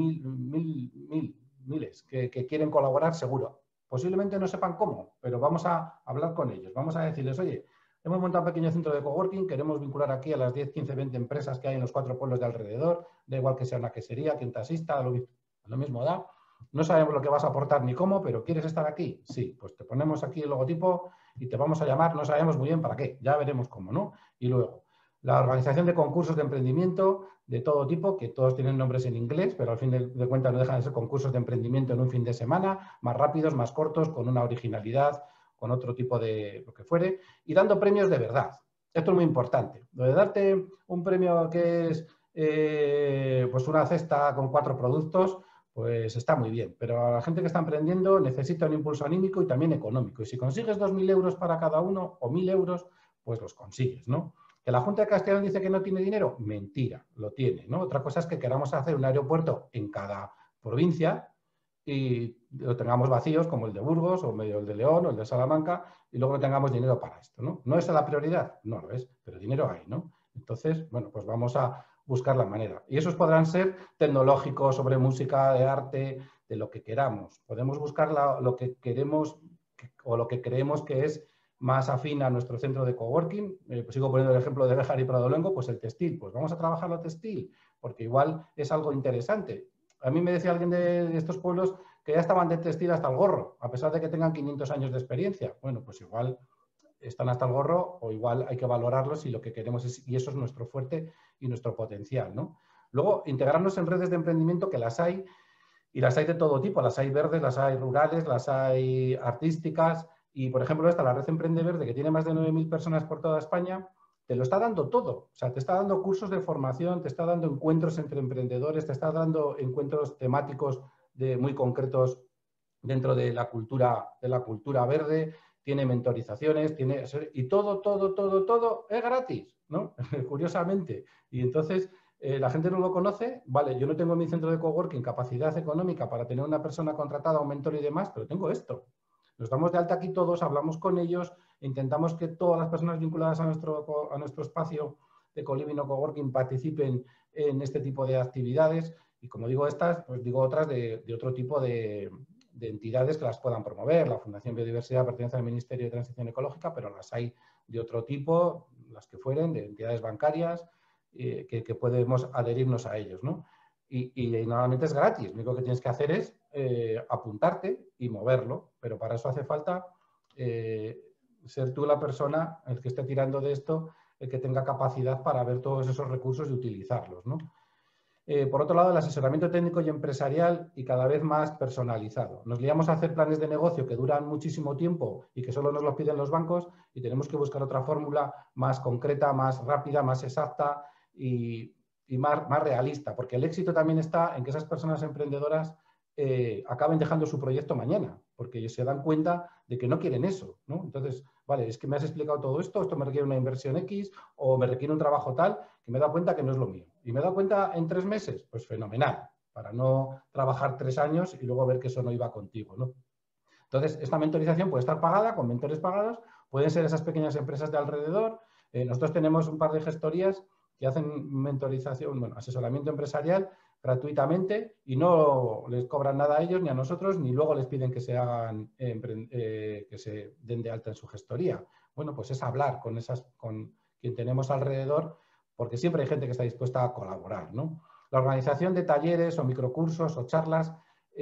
miles, que quieren colaborar seguro. Posiblemente no sepan cómo, pero vamos a hablar con ellos. Vamos a decirles, oye, hemos montado un pequeño centro de coworking, queremos vincular aquí a las 10, 15, 20 empresas que hay en los 4 pueblos de alrededor, da igual que sea una quesería, que un taxista, lo mismo da. No sabemos lo que vas a aportar ni cómo, pero ¿quieres estar aquí? Sí, pues te ponemos aquí el logotipo y te vamos a llamar, no sabemos muy bien para qué, ya veremos cómo, ¿no? Y luego, la organización de concursos de emprendimiento de todo tipo, que todos tienen nombres en inglés, pero al fin de cuentas no dejan de ser concursos de emprendimiento en un fin de semana, más rápidos, más cortos, con una originalidad, con otro tipo de lo que fuere, y dando premios de verdad. Esto es muy importante. Lo de darte un premio que es pues una cesta con 4 productos, pues está muy bien, pero a la gente que está emprendiendo necesita un impulso anímico y también económico. Y si consigues 2.000 euros para cada uno o 1.000 euros, pues los consigues, ¿no? ¿Que la Junta de Castilla y León dice que no tiene dinero? Mentira, lo tiene, ¿no? Otra cosa es que queramos hacer un aeropuerto en cada provincia y lo tengamos vacíos como el de Burgos o medio el de León o el de Salamanca y luego no tengamos dinero para esto, ¿no? ¿No es la prioridad? No lo es, pero dinero hay, ¿no? Entonces, bueno, pues vamos a buscar la manera. Y esos podrán ser tecnológicos, sobre música, de arte, de lo que queramos. Podemos buscar lo que queremos o lo que creemos que es más afín a nuestro centro de coworking. Pues sigo poniendo el ejemplo de Béjar y Pradoluengo, pues el textil. Pues vamos a trabajar lo textil, porque igual es algo interesante. A mí me decía alguien de estos pueblos que ya estaban de textil hasta el gorro, a pesar de que tengan 500 años de experiencia. Bueno, pues igual están hasta el gorro o igual hay que valorarlos y lo que queremos es, y eso es nuestro fuerte y nuestro potencial, ¿no? Luego, integrarnos en redes de emprendimiento, que las hay, y las hay de todo tipo. Las hay verdes, las hay rurales, las hay artísticas. Y, por ejemplo, esta, la Red Emprende Verde, que tiene más de 9.000 personas por toda España, te lo está dando todo. O sea, te está dando cursos de formación, te está dando encuentros entre emprendedores, te está dando encuentros temáticos muy concretos dentro de la cultura verde, tiene mentorizaciones, y todo es gratis, ¿no? Curiosamente. Y entonces la gente no lo conoce. Vale, yo no tengo en mi centro de coworking capacidad económica para tener una persona contratada, un mentor y demás, pero tengo esto. Nos damos de alta aquí todos, hablamos con ellos, intentamos que todas las personas vinculadas a nuestro espacio de co-living o coworking participen en este tipo de actividades. Y como digo estas, pues digo otras de otro tipo de entidades que las puedan promover. La Fundación Biodiversidad pertenece al Ministerio de Transición Ecológica, pero las hay de otro tipo, las que fueren, de entidades bancarias, que podemos adherirnos a ellos, ¿no? Y normalmente es gratis. Lo único que tienes que hacer es apuntarte y moverlo, pero para eso hace falta ser tú la persona, el que esté tirando de esto, el que tenga capacidad para ver todos esos recursos y utilizarlos, ¿no? Por otro lado, el asesoramiento técnico y empresarial y cada vez más personalizado. Nos liamos a hacer planes de negocio que duran muchísimo tiempo y que solo nos los piden los bancos, y tenemos que buscar otra fórmula más concreta, más rápida, más exacta y más realista, porque el éxito también está en que esas personas emprendedoras acaben dejando su proyecto mañana, porque ellos se dan cuenta de que no quieren eso, ¿no? Entonces, vale, es que me has explicado todo esto me requiere una inversión X o me requiere un trabajo tal, que me he dado cuenta que no es lo mío. ¿Y me he dado cuenta en 3 meses? Pues fenomenal, para no trabajar 3 años y luego ver que eso no iba contigo, ¿no? Entonces, esta mentorización puede estar pagada, con mentores pagados, pueden ser esas pequeñas empresas de alrededor. Nosotros tenemos un par de gestorías que hacen mentorización, bueno, asesoramiento empresarial gratuitamente y no les cobran nada a ellos ni a nosotros, ni luego les piden que se hagan, que se den de alta en su gestoría. Bueno, pues es hablar con quien tenemos alrededor, porque siempre hay gente que está dispuesta a colaborar, ¿no? La organización de talleres o microcursos o charlas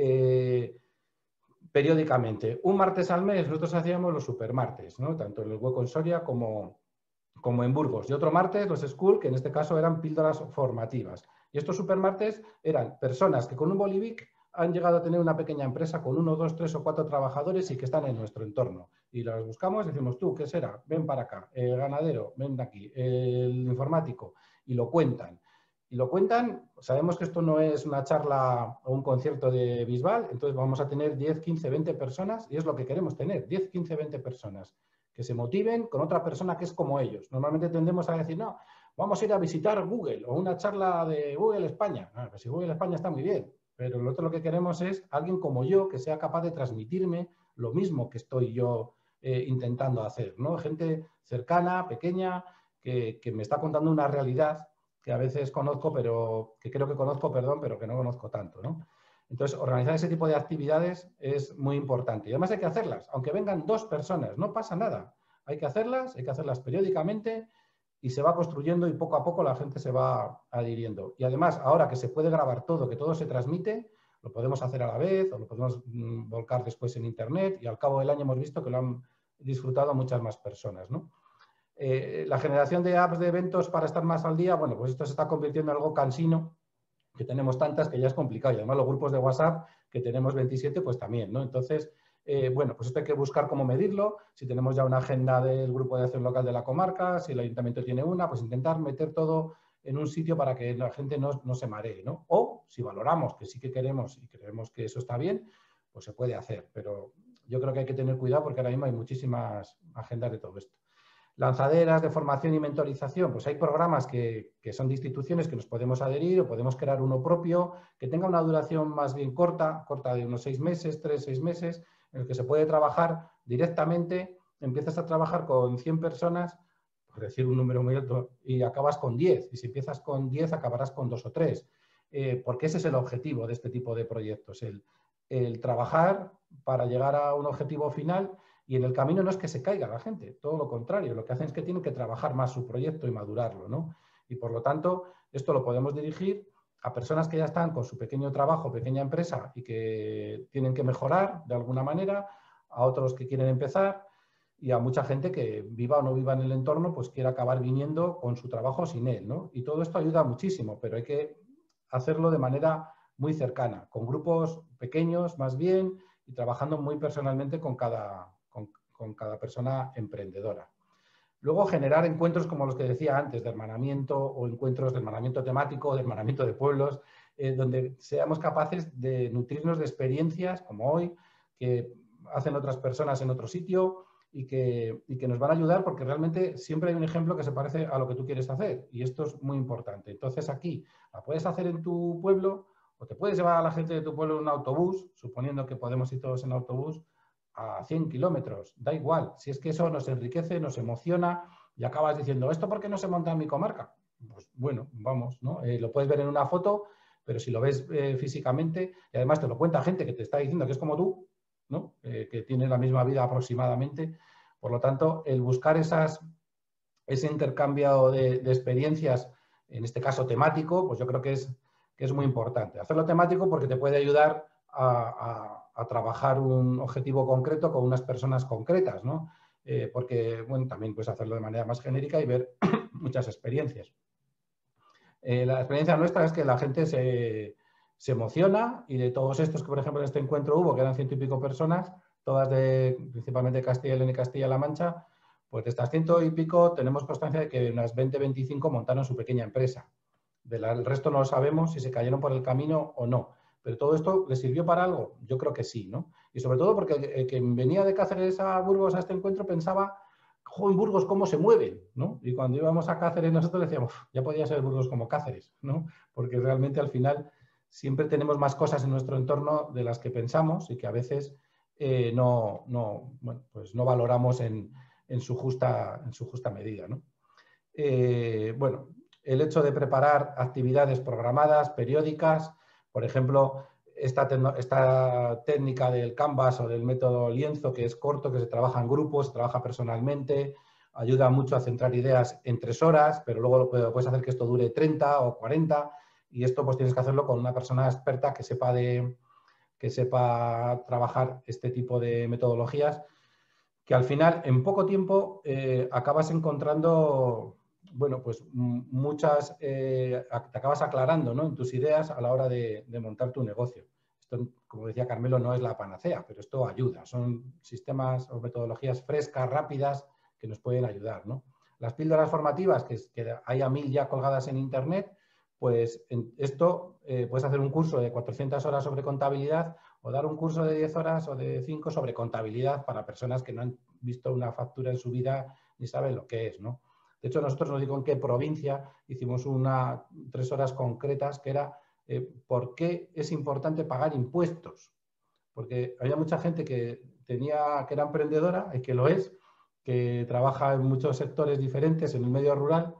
periódicamente. Un martes al mes nosotros hacíamos los supermartes, ¿no? Tanto en el Hueco en Soria como en Burgos. Y otro martes los school, que en este caso eran píldoras formativas. Y estos supermartes eran personas que con un bolivic han llegado a tener una pequeña empresa con 1, 2, 3 o 4 trabajadores y que están en nuestro entorno. Y los buscamos y decimos, tú, ¿qué será? Ven para acá. El ganadero, ven de aquí. El informático. Y lo cuentan. Y lo cuentan, sabemos que esto no es una charla o un concierto de Bisbal, entonces vamos a tener 10, 15, 20 personas y es lo que queremos tener, 10, 15, 20 personas que se motiven con otra persona que es como ellos. Normalmente tendemos a decir, no, vamos a ir a visitar Google o una charla de Google España. Ah, pues si Google España está muy bien, pero lo que queremos es alguien como yo que sea capaz de transmitirme lo mismo que estoy yo intentando hacer, ¿no? Gente cercana, pequeña, que me está contando una realidad que a veces conozco, pero que creo que conozco, perdón, pero que no conozco tanto, ¿no? Entonces, organizar ese tipo de actividades es muy importante. Y además hay que hacerlas, aunque vengan 2 personas, no pasa nada. Hay que hacerlas periódicamente y se va construyendo y poco a poco la gente se va adhiriendo. Y además, ahora que se puede grabar todo, que todo se transmite, lo podemos hacer a la vez o lo podemos volcar después en Internet y al cabo del año hemos visto que lo han disfrutado muchas más personas, ¿no? La generación de apps de eventos para estar más al día, bueno, pues esto se está convirtiendo en algo cansino, que tenemos tantas que ya es complicado. Y además los grupos de WhatsApp, que tenemos 27, pues también, ¿no? Entonces, bueno, pues esto hay que buscar cómo medirlo. Si tenemos ya una agenda del grupo de acción local de la comarca, si el ayuntamiento tiene una, pues intentar meter todo en un sitio para que la gente no se maree, ¿no? O si valoramos que sí que queremos y creemos que eso está bien, pues se puede hacer. Pero yo creo que hay que tener cuidado porque ahora mismo hay muchísimas agendas de todo esto. Lanzaderas de formación y mentorización, pues hay programas que son de instituciones que nos podemos adherir o podemos crear uno propio, que tenga una duración más bien corta de unos 6 meses, 3, 6 meses, en el que se puede trabajar directamente, empiezas a trabajar con 100 personas, por decir un número muy alto, y acabas con 10, y si empiezas con 10 acabarás con 2 o 3, porque ese es el objetivo de este tipo de proyectos, el trabajar para llegar a un objetivo final. Y en el camino no es que se caiga la gente, todo lo contrario, lo que hacen es que tienen que trabajar más su proyecto y madurarlo, ¿no? Y por lo tanto, esto lo podemos dirigir a personas que ya están con su pequeño trabajo, pequeña empresa y que tienen que mejorar de alguna manera, a otros que quieren empezar y a mucha gente que viva o no viva en el entorno, pues quiere acabar viniendo con su trabajo sin él, ¿no? Y todo esto ayuda muchísimo, pero hay que hacerlo de manera muy cercana, con grupos pequeños más bien y trabajando muy personalmente con cada persona emprendedora. Luego generar encuentros como los que decía antes, de hermanamiento o encuentros de hermanamiento temático, de hermanamiento de pueblos, donde seamos capaces de nutrirnos de experiencias como hoy, que hacen otras personas en otro sitio y que nos van a ayudar porque realmente siempre hay un ejemplo que se parece a lo que tú quieres hacer y esto es muy importante. Entonces aquí la puedes hacer en tu pueblo o te puedes llevar a la gente de tu pueblo en un autobús, suponiendo que podemos ir todos en autobús, a 100 kilómetros, da igual. Si es que eso nos enriquece, nos emociona y acabas diciendo, ¿esto por qué no se monta en mi comarca? Pues bueno, vamos, ¿no? Lo puedes ver en una foto, pero si lo ves físicamente, y además te lo cuenta gente que te está diciendo que es como tú, ¿no? Que tiene la misma vida aproximadamente. Por lo tanto, el buscar ese intercambio de experiencias, en este caso temático, pues yo creo que es muy importante. Hacerlo temático porque te puede ayudar a trabajar un objetivo concreto con unas personas concretas, ¿no? Porque, bueno, también puedes hacerlo de manera más genérica y ver muchas experiencias. La experiencia nuestra es que la gente se emociona y de todos estos que, por ejemplo, en este encuentro hubo, que eran 100 y pico personas, todas principalmente Castilla y León y Castilla-La Mancha, pues de estas 100 y pico tenemos constancia de que unas 20-25 montaron su pequeña empresa. El resto no lo sabemos si se cayeron por el camino o no. Pero todo esto ¿les sirvió para algo? Yo creo que sí, ¿no? Y sobre todo porque el que venía de Cáceres a Burgos a este encuentro pensaba, ¡jo, en Burgos cómo se mueven!, ¿no? Y cuando íbamos a Cáceres nosotros decíamos, ya podía ser Burgos como Cáceres, ¿no? Porque realmente al final siempre tenemos más cosas en nuestro entorno de las que pensamos y que a veces no valoramos en su justa medida, ¿no? Bueno, el hecho de preparar actividades programadas, periódicas, por ejemplo, esta técnica del Canvas o del método lienzo, que es corto, que se trabaja en grupos, se trabaja personalmente, ayuda mucho a centrar ideas en 3 horas, pero luego puedes hacer que esto dure 30 o 40 y esto pues tienes que hacerlo con una persona experta que sepa trabajar este tipo de metodologías, que al final en poco tiempo acabas encontrando, bueno, pues te acabas aclarando, ¿no?, en tus ideas a la hora de montar tu negocio. Esto, como decía Carmelo, no es la panacea, pero esto ayuda. Son sistemas o metodologías frescas, rápidas, que nos pueden ayudar, ¿no? Las píldoras formativas, que hay a 1000 ya colgadas en Internet, pues esto puedes hacer un curso de 400 horas sobre contabilidad o dar un curso de 10 horas o de 5 sobre contabilidad para personas que no han visto una factura en su vida ni saben lo que es, ¿no? De hecho, nosotros nos digo en qué provincia hicimos 3 horas concretas que era ¿por qué es importante pagar impuestos? Porque había mucha gente que era emprendedora y que lo es, que trabaja en muchos sectores diferentes en el medio rural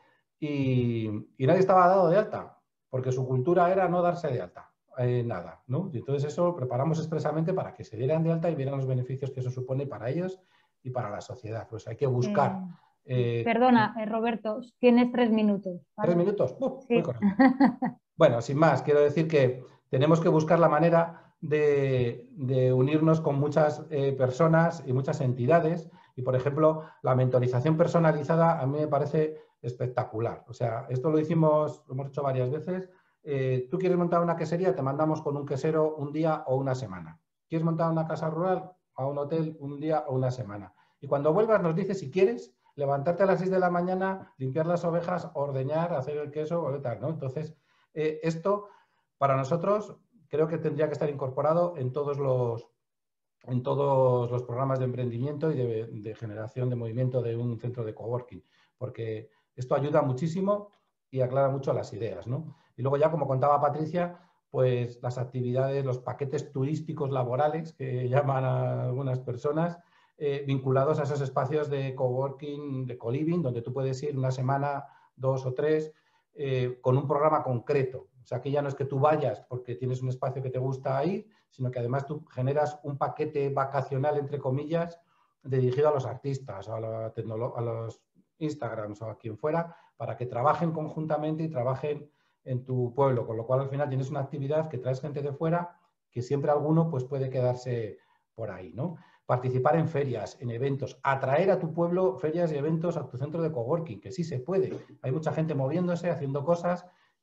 y nadie estaba dado de alta, porque su cultura era no darse de alta. Nada, ¿no? Y entonces eso lo preparamos expresamente para que se dieran de alta y vieran los beneficios que eso supone para ellos y para la sociedad. Pues hay que buscar. Perdona, Roberto, tienes 3 minutos. ¿Vale? 3 minutos. Sí. Muy correcto. Bueno, sin más, quiero decir que tenemos que buscar la manera de unirnos con muchas personas y muchas entidades. Y, por ejemplo, la mentorización personalizada a mí me parece espectacular. O sea, esto lo hemos hecho varias veces. Tú quieres montar una quesería, te mandamos con un quesero un día o una semana. ¿Quieres montar una casa rural o un hotel un día o una semana? Y cuando vuelvas nos dices si quieres levantarte a las 6 de la mañana, limpiar las ovejas, ordeñar, hacer el queso o tal, ¿no? Entonces, esto para nosotros creo que tendría que estar incorporado en todos los programas de emprendimiento y de generación de movimiento de un centro de coworking, porque esto ayuda muchísimo y aclara mucho las ideas, ¿no? Y luego ya, como contaba Patricia, pues las actividades, los paquetes turísticos laborales que llaman a algunas personas, vinculados a esos espacios de coworking, de co-living, donde tú puedes ir una semana, 2 o 3, con un programa concreto. O sea, que ya no es que tú vayas porque tienes un espacio que te gusta ir, sino que además tú generas un paquete vacacional, entre comillas, dirigido a los artistas, a los Instagrams o a quien fuera, para que trabajen conjuntamente y trabajen en tu pueblo. Con lo cual, al final, tienes una actividad que traes gente de fuera, que siempre alguno pues, puede quedarse por ahí, ¿no? Participar en ferias, en eventos, atraer a tu pueblo ferias y eventos a tu centro de coworking, que sí se puede. Hay mucha gente moviéndose, haciendo cosas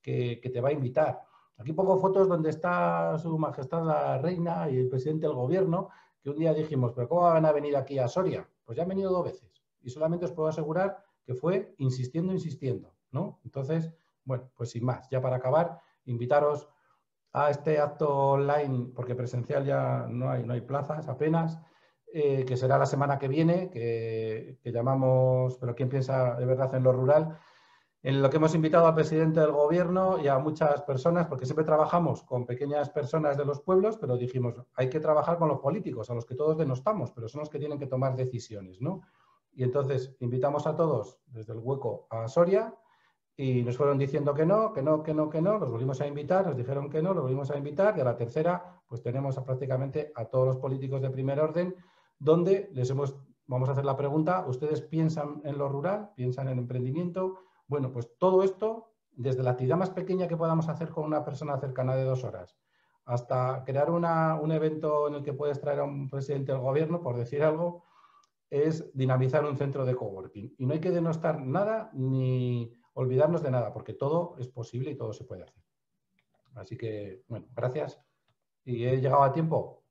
que te va a invitar. Aquí pongo fotos donde está Su Majestad la Reina y el presidente del gobierno, que un día dijimos, ¿pero cómo van a venir aquí a Soria? Pues ya han venido 2 veces y solamente os puedo asegurar que fue insistiendo, ¿no? Entonces, bueno, pues sin más, ya para acabar, invitaros a este acto online, porque presencial ya no hay plazas apenas, que será la semana que viene, que llamamos, pero ¿quién piensa de verdad en lo rural? En lo que hemos invitado al presidente del gobierno y a muchas personas, porque siempre trabajamos con pequeñas personas de los pueblos, pero dijimos, hay que trabajar con los políticos, a los que todos denostamos, pero son los que tienen que tomar decisiones, ¿no? Y entonces invitamos a todos desde el hueco a Soria y nos fueron diciendo que no, los volvimos a invitar, nos dijeron que no, los volvimos a invitar y a la tercera pues tenemos prácticamente a todos los políticos de primer orden donde vamos a hacer la pregunta, ¿ustedes piensan en lo rural? ¿Piensan en emprendimiento? Bueno, pues todo esto, desde la actividad más pequeña que podamos hacer con una persona cercana de 2 horas, hasta crear un evento en el que puedes traer a un presidente del gobierno, por decir algo, es dinamizar un centro de coworking. Y no hay que denostar nada ni olvidarnos de nada, porque todo es posible y todo se puede hacer. Así que, bueno, gracias. ¿Y he llegado a tiempo?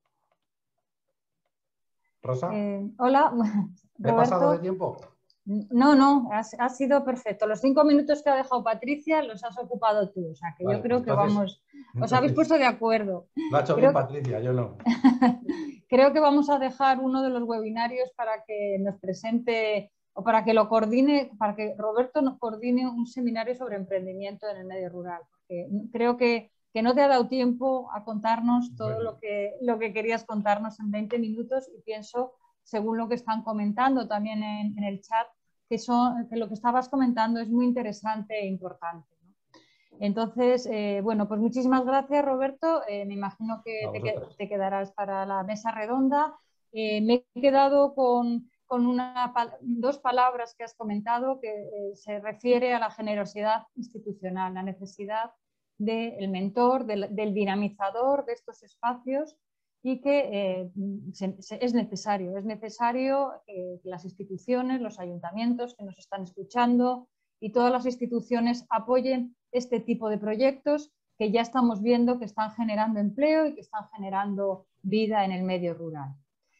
¿Rosa? Hola, ¿Me he pasado de Roberto. tiempo? No, ha sido perfecto. Los 5 minutos que ha dejado Patricia los has ocupado tú. O sea, que Vale, yo creo pues que vamos, os habéis puesto de acuerdo. Lo ha hecho bien Patricia, yo no. Creo que vamos a dejar uno de los webinarios para que nos presente o para que lo coordine, para que Roberto nos coordine un seminario sobre emprendimiento en el medio rural. Porque creo que no te ha dado tiempo a contarnos todo lo que querías contarnos en 20 minutos y pienso, según lo que están comentando también en el chat, que lo que estabas comentando es muy interesante e importante, ¿no? Entonces, bueno, pues muchísimas gracias, Roberto. Me imagino que te quedarás para la mesa redonda. Me he quedado con 2 palabras que has comentado que se refiere a la generosidad institucional, la necesidad del mentor, del dinamizador de estos espacios y que es necesario que las instituciones, los ayuntamientos que nos están escuchando y todas las instituciones apoyen este tipo de proyectos que ya estamos viendo que están generando empleo y que están generando vida en el medio rural.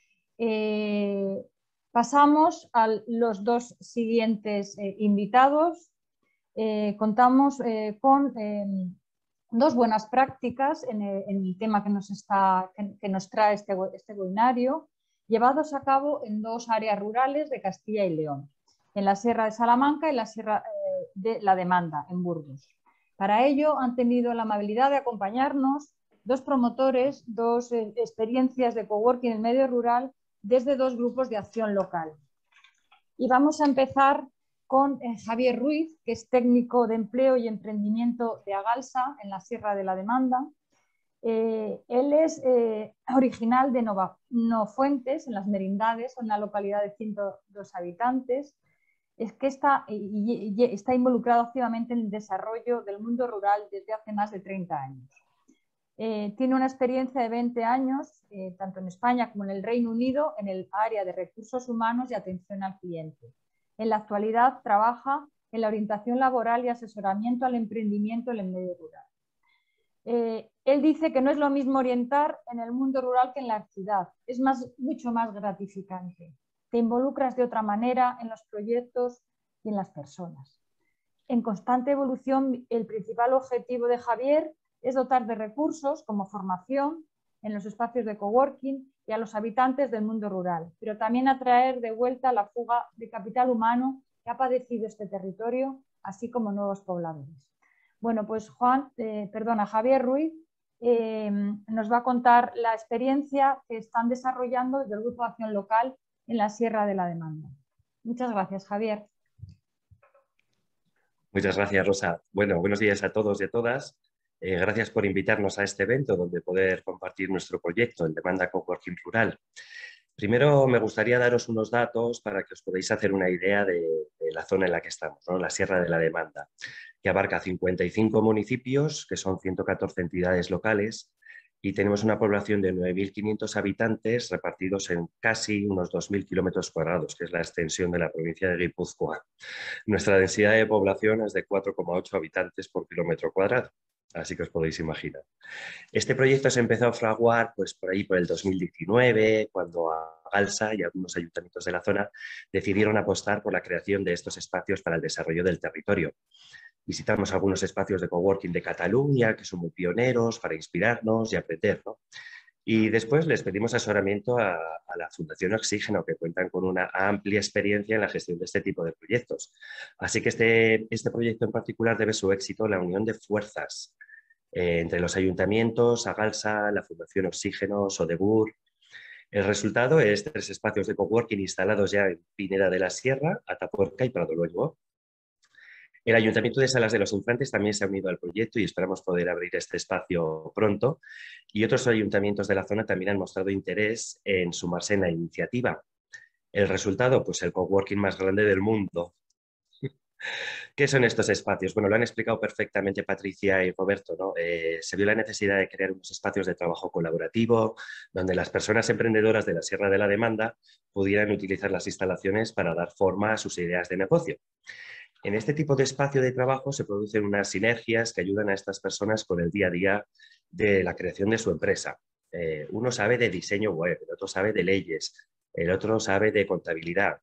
Pasamos a los 2 siguientes invitados. Contamos con 2 buenas prácticas en el tema que nos trae este webinario, llevados a cabo en 2 áreas rurales de Castilla y León, en la Sierra de Salamanca y la Sierra de la Demanda, en Burgos. Para ello han tenido la amabilidad de acompañarnos 2 promotores, 2 experiencias de coworking en el medio rural desde 2 grupos de acción local. Y vamos a empezar con Javier Ruiz, que es técnico de empleo y emprendimiento de Agalsa, en la Sierra de la Demanda. Él es original de Nofuentes, en las Merindades, en una localidad de 102 habitantes. Es que está involucrado activamente en el desarrollo del mundo rural desde hace más de 30 años. Tiene una experiencia de 20 años, tanto en España como en el Reino Unido, en el área de recursos humanos y atención al cliente. En la actualidad trabaja en la orientación laboral y asesoramiento al emprendimiento en el medio rural. Él dice que no es lo mismo orientar en el mundo rural que en la ciudad, es mucho más gratificante. Te involucras de otra manera en los proyectos y en las personas. En constante evolución, el principal objetivo de Javier es dotar de recursos como formación en los espacios de coworking y a los habitantes del mundo rural, pero también atraer de vuelta la fuga de capital humano que ha padecido este territorio, así como nuevos pobladores. Bueno, pues Javier Ruiz nos va a contar la experiencia que están desarrollando desde el Grupo de Acción Local en la Sierra de la Demanda. Muchas gracias, Javier. Muchas gracias, Rosa. Bueno, buenos días a todos y a todas. Gracias por invitarnos a este evento donde poder compartir nuestro proyecto, el Demanda Coworking Rural. Primero me gustaría daros unos datos para que os podáis hacer una idea de la zona en la que estamos, ¿no? La Sierra de la Demanda, que abarca 55 municipios, que son 114 entidades locales, y tenemos una población de 9.500 habitantes repartidos en casi unos 2.000 kilómetros cuadrados, que es la extensión de la provincia de Guipúzcoa. Nuestra densidad de población es de 4,8 habitantes por kilómetro cuadrado, así que os podéis imaginar. Este proyecto se empezó a fraguar pues, por ahí por el 2019, cuando Agalsa y algunos ayuntamientos de la zona decidieron apostar por la creación de estos espacios para el desarrollo del territorio. Visitamos algunos espacios de coworking de Cataluña, que son muy pioneros para inspirarnos y aprender, ¿no? Y después les pedimos asesoramiento a la Fundación Oxígeno, que cuentan con una amplia experiencia en la gestión de este tipo de proyectos. Así que este proyecto en particular debe su éxito a la unión de fuerzas entre los ayuntamientos, Agalsa, la Fundación Oxígeno, Sodegur. El resultado es 3 espacios de coworking instalados ya en Pineda de la Sierra, Atapuerca y Pradoluengo. El Ayuntamiento de Salas de los Infantes también se ha unido al proyecto y esperamos poder abrir este espacio pronto. Y otros ayuntamientos de la zona también han mostrado interés en sumarse en la iniciativa. El resultado, pues el coworking más grande del mundo. ¿Qué son estos espacios? Bueno, lo han explicado perfectamente Patricia y Roberto, ¿no? Se vio la necesidad de crear unos espacios de trabajo colaborativo donde las personas emprendedoras de la Sierra de la Demanda pudieran utilizar las instalaciones para dar forma a sus ideas de negocio. En este tipo de espacio de trabajo se producen unas sinergias que ayudan a estas personas con el día a día de la creación de su empresa. Uno sabe de diseño web, el otro sabe de leyes, el otro sabe de contabilidad.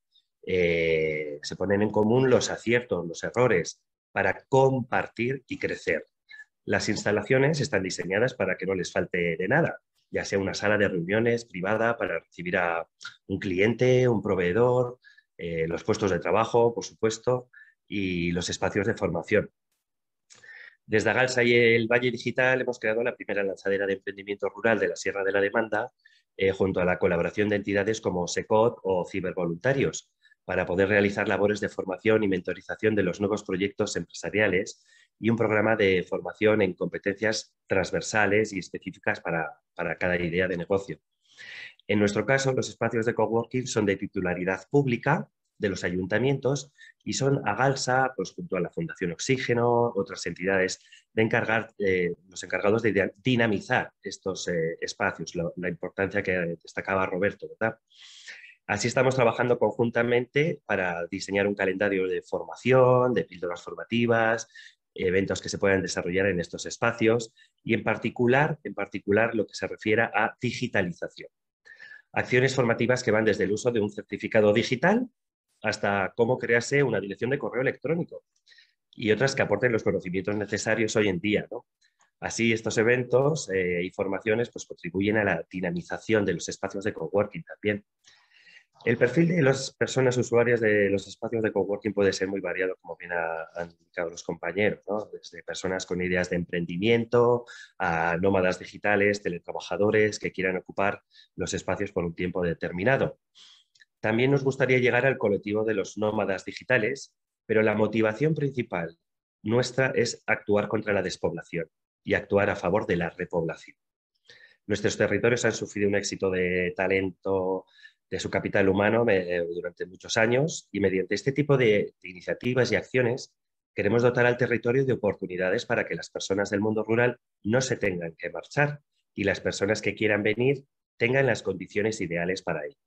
Se ponen en común los aciertos, los errores, para compartir y crecer. Las instalaciones están diseñadas para que no les falte de nada, ya sea una sala de reuniones privada para recibir a un cliente, un proveedor, los puestos de trabajo, por supuesto, y los espacios de formación. Desde Agalsa y el Valle Digital hemos creado la primera lanzadera de emprendimiento rural de la Sierra de la Demanda, junto a la colaboración de entidades como SECOT o cibervoluntarios, para poder realizar labores de formación y mentorización de los nuevos proyectos empresariales y un programa de formación en competencias transversales y específicas para cada idea de negocio. En nuestro caso, los espacios de coworking son de titularidad pública de los ayuntamientos y son Agalsa, pues junto a la Fundación Oxígeno, otras entidades, los encargados de dinamizar estos espacios, la importancia que destacaba Roberto, ¿verdad? Así estamos trabajando conjuntamente para diseñar un calendario de formación, de píldoras formativas, eventos que se puedan desarrollar en estos espacios y en particular lo que se refiere a digitalización. Acciones formativas que van desde el uso de un certificado digital hasta cómo crearse una dirección de correo electrónico y otras que aporten los conocimientos necesarios hoy en día, ¿no? Así, estos eventos y formaciones pues, contribuyen a la dinamización de los espacios de coworking también. El perfil de las personas usuarias de los espacios de coworking puede ser muy variado, como bien han indicado los compañeros, ¿no? Desde personas con ideas de emprendimiento a nómadas digitales, teletrabajadores que quieran ocupar los espacios por un tiempo determinado. También nos gustaría llegar al colectivo de los nómadas digitales, pero la motivación principal nuestra es actuar contra la despoblación y actuar a favor de la repoblación. Nuestros territorios han sufrido un éxito de talento de su capital humano durante muchos años y mediante este tipo de iniciativas y acciones queremos dotar al territorio de oportunidades para que las personas del mundo rural no se tengan que marchar y las personas que quieran venir tengan las condiciones ideales para ello.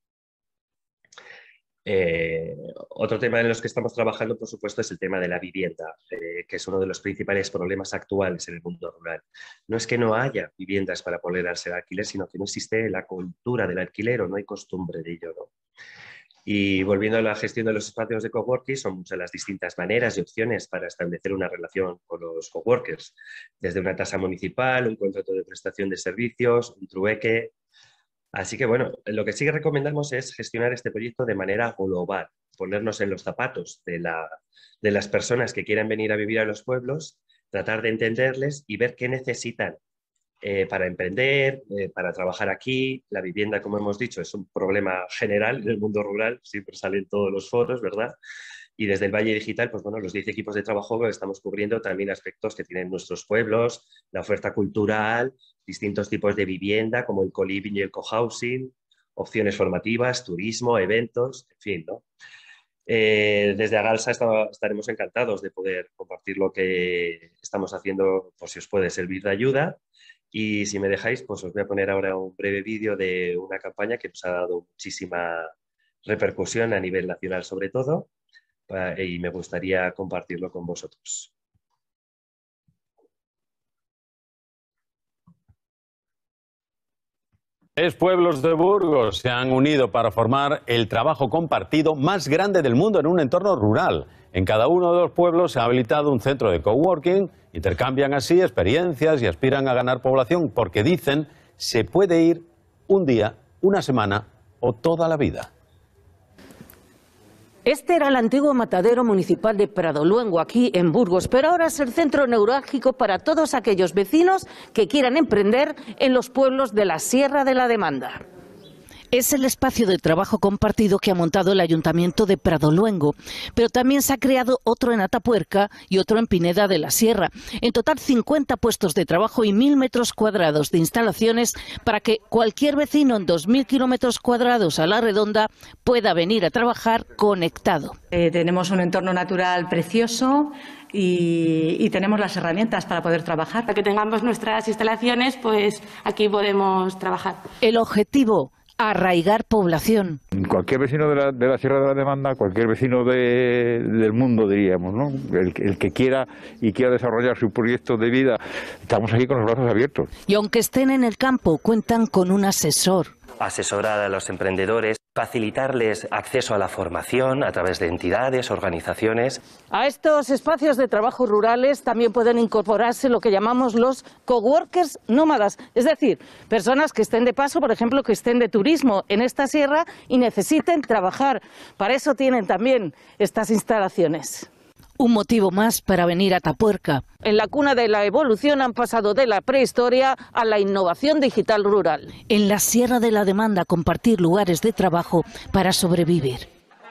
Otro tema en los que estamos trabajando, por supuesto, es el tema de la vivienda, que es uno de los principales problemas actuales en el mundo rural. No es que no haya viviendas para poder darse alquiler, sino que no existe la cultura del alquiler o no hay costumbre de ello, ¿no? Y volviendo a la gestión de los espacios de coworking, son muchas las distintas maneras y opciones para establecer una relación con los coworkers, desde una tasa municipal, un contrato de prestación de servicios, un trueque. Así que, bueno, lo que sí que recomendamos es gestionar este proyecto de manera global, ponernos en los zapatos de las personas que quieran venir a vivir a los pueblos, tratar de entenderles y ver qué necesitan para emprender, para trabajar aquí. La vivienda, como hemos dicho, es un problema general en el mundo rural, siempre salen todos los foros, ¿verdad? Y desde el Valle Digital, pues bueno, los 10 equipos de trabajo estamos cubriendo también aspectos que tienen nuestros pueblos, la oferta cultural, distintos tipos de vivienda como el co-living y el co-housing, opciones formativas, turismo, eventos, en fin, ¿no? Desde Agalsa estaremos encantados de poder compartir lo que estamos haciendo por si os puede servir de ayuda Y si me dejáis, pues os voy a poner ahora un breve vídeo de una campaña que nos ha dado muchísima repercusión a nivel nacional sobre todo, y me gustaría compartirlo con vosotros. 3 pueblos de Burgos se han unido para formar el trabajo compartido más grande del mundo en un entorno rural. En cada uno de los pueblos se ha habilitado un centro de coworking, intercambian así experiencias y aspiran a ganar población porque dicen se puede ir un día, una semana o toda la vida. Este era el antiguo matadero municipal de Pradoluengo, aquí en Burgos, pero ahora es el centro neurálgico para todos aquellos vecinos que quieran emprender en los pueblos de la Sierra de la Demanda. Es el espacio de trabajo compartido que ha montado el Ayuntamiento de Pradoluengo, pero también se ha creado otro en Atapuerca y otro en Pineda de la Sierra. En total 50 puestos de trabajo y 1000 metros cuadrados de instalaciones para que cualquier vecino en 2000 kilómetros cuadrados a la redonda pueda venir a trabajar conectado. Tenemos un entorno natural precioso y tenemos las herramientas para poder trabajar. Para que tengamos nuestras instalaciones, pues aquí podemos trabajar. El objetivo: arraigar población. Cualquier vecino de la Sierra de la Demanda, cualquier vecino del mundo, diríamos, ¿no? El que quiera y quiera desarrollar su proyecto de vida, estamos aquí con los brazos abiertos. Y aunque estén en el campo, cuentan con un asesor. Asesorar a los emprendedores, facilitarles acceso a la formación a través de entidades, organizaciones. A estos espacios de trabajo rurales también pueden incorporarse lo que llamamos los coworkers nómadas, es decir, personas que estén de paso, por ejemplo, que estén de turismo en esta sierra y necesiten trabajar. Para eso tienen también estas instalaciones. Un motivo más para venir a Atapuerca. En la cuna de la evolución han pasado de la prehistoria a la innovación digital rural. En la Sierra de la Demanda, compartir lugares de trabajo para sobrevivir.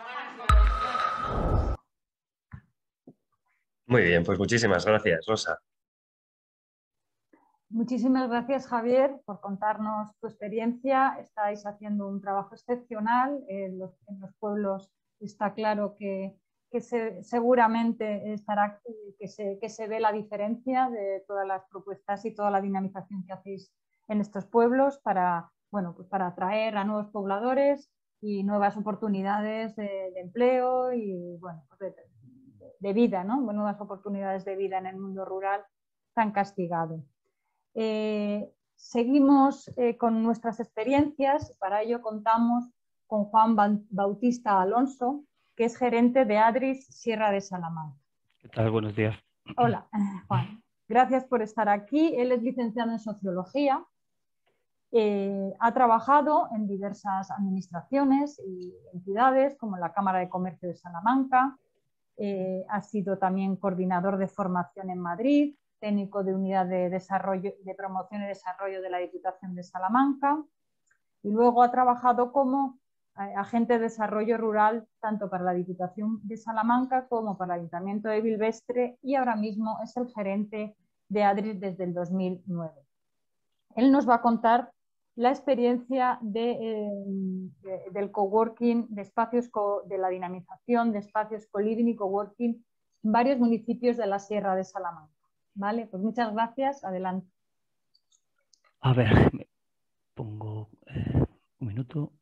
Muy bien, pues muchísimas gracias, Rosa. Muchísimas gracias, Javier, por contarnos tu experiencia. Estáis haciendo un trabajo excepcional. En los pueblos está claro que seguramente estará, que se ve la diferencia de todas las propuestas y toda la dinamización que hacéis en estos pueblos para, bueno, pues para atraer a nuevos pobladores y nuevas oportunidades de empleo y bueno, pues de vida, ¿no? Nuevas oportunidades de vida en el mundo rural tan castigado. Seguimos con nuestras experiencias. Para ello contamos con Juan Bautista Alonso, que es gerente de ADRIS Sierra de Salamanca. ¿Qué tal? Buenos días. Hola, Juan. Gracias por estar aquí. Él es licenciado en Sociología. Ha trabajado en diversas administraciones y entidades, como la Cámara de Comercio de Salamanca. Ha sido también coordinador de formación en Madrid, técnico de unidad de promoción y desarrollo de la Diputación de Salamanca. Y luego ha trabajado como agente de desarrollo rural tanto para la Diputación de Salamanca como para el Ayuntamiento de Bilvestre y ahora mismo es el gerente de ADRIS desde el 2009. Él nos va a contar la experiencia del coworking, de espacios de la dinamización de espacios co-living y coworking en varios municipios de la Sierra de Salamanca. ¿Vale? Pues muchas gracias. Adelante. A ver, me pongo un minuto.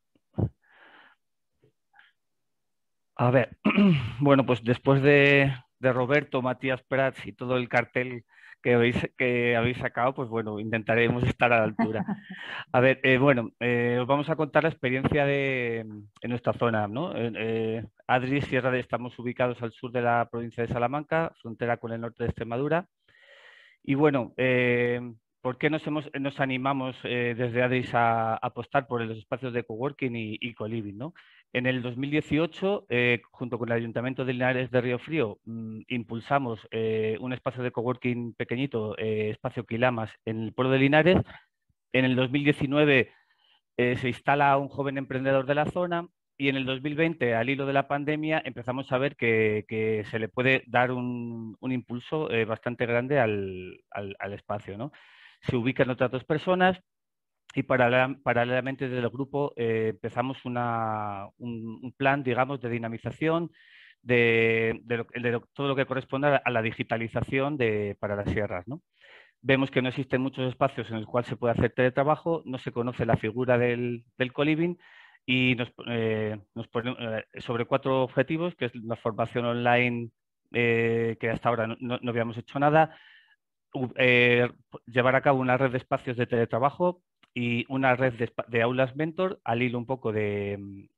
A ver, bueno, pues después de Roberto, Matías Prats y todo el cartel que habéis sacado, pues bueno, intentaremos estar a la altura. A ver, os vamos a contar la experiencia en nuestra zona, ¿no? ADRIS, estamos ubicados al sur de la provincia de Salamanca, frontera con el norte de Extremadura. Y bueno, ¿por qué nos animamos desde ADRIS a apostar por los espacios de coworking y co-living, ¿no? En el 2018, junto con el Ayuntamiento de Linares de Río Frío, impulsamos un espacio de coworking pequeñito, espacio Quilamas, en el pueblo de Linares. En el 2019 se instala un joven emprendedor de la zona y en el 2020, al hilo de la pandemia, empezamos a ver que se le puede dar un impulso bastante grande al espacio, ¿no? Se ubican otras 2 personas. Y paralelamente desde el grupo empezamos un plan, digamos, de dinamización de todo lo que corresponde a la digitalización para las sierras, ¿no? Vemos que no existen muchos espacios en los cuales se puede hacer teletrabajo, no se conoce la figura del co-living y nos ponemos sobre 4 objetivos, que es la formación online, que hasta ahora no habíamos hecho nada, llevar a cabo una red de espacios de teletrabajo y una red de aulas mentor, al hilo un poco del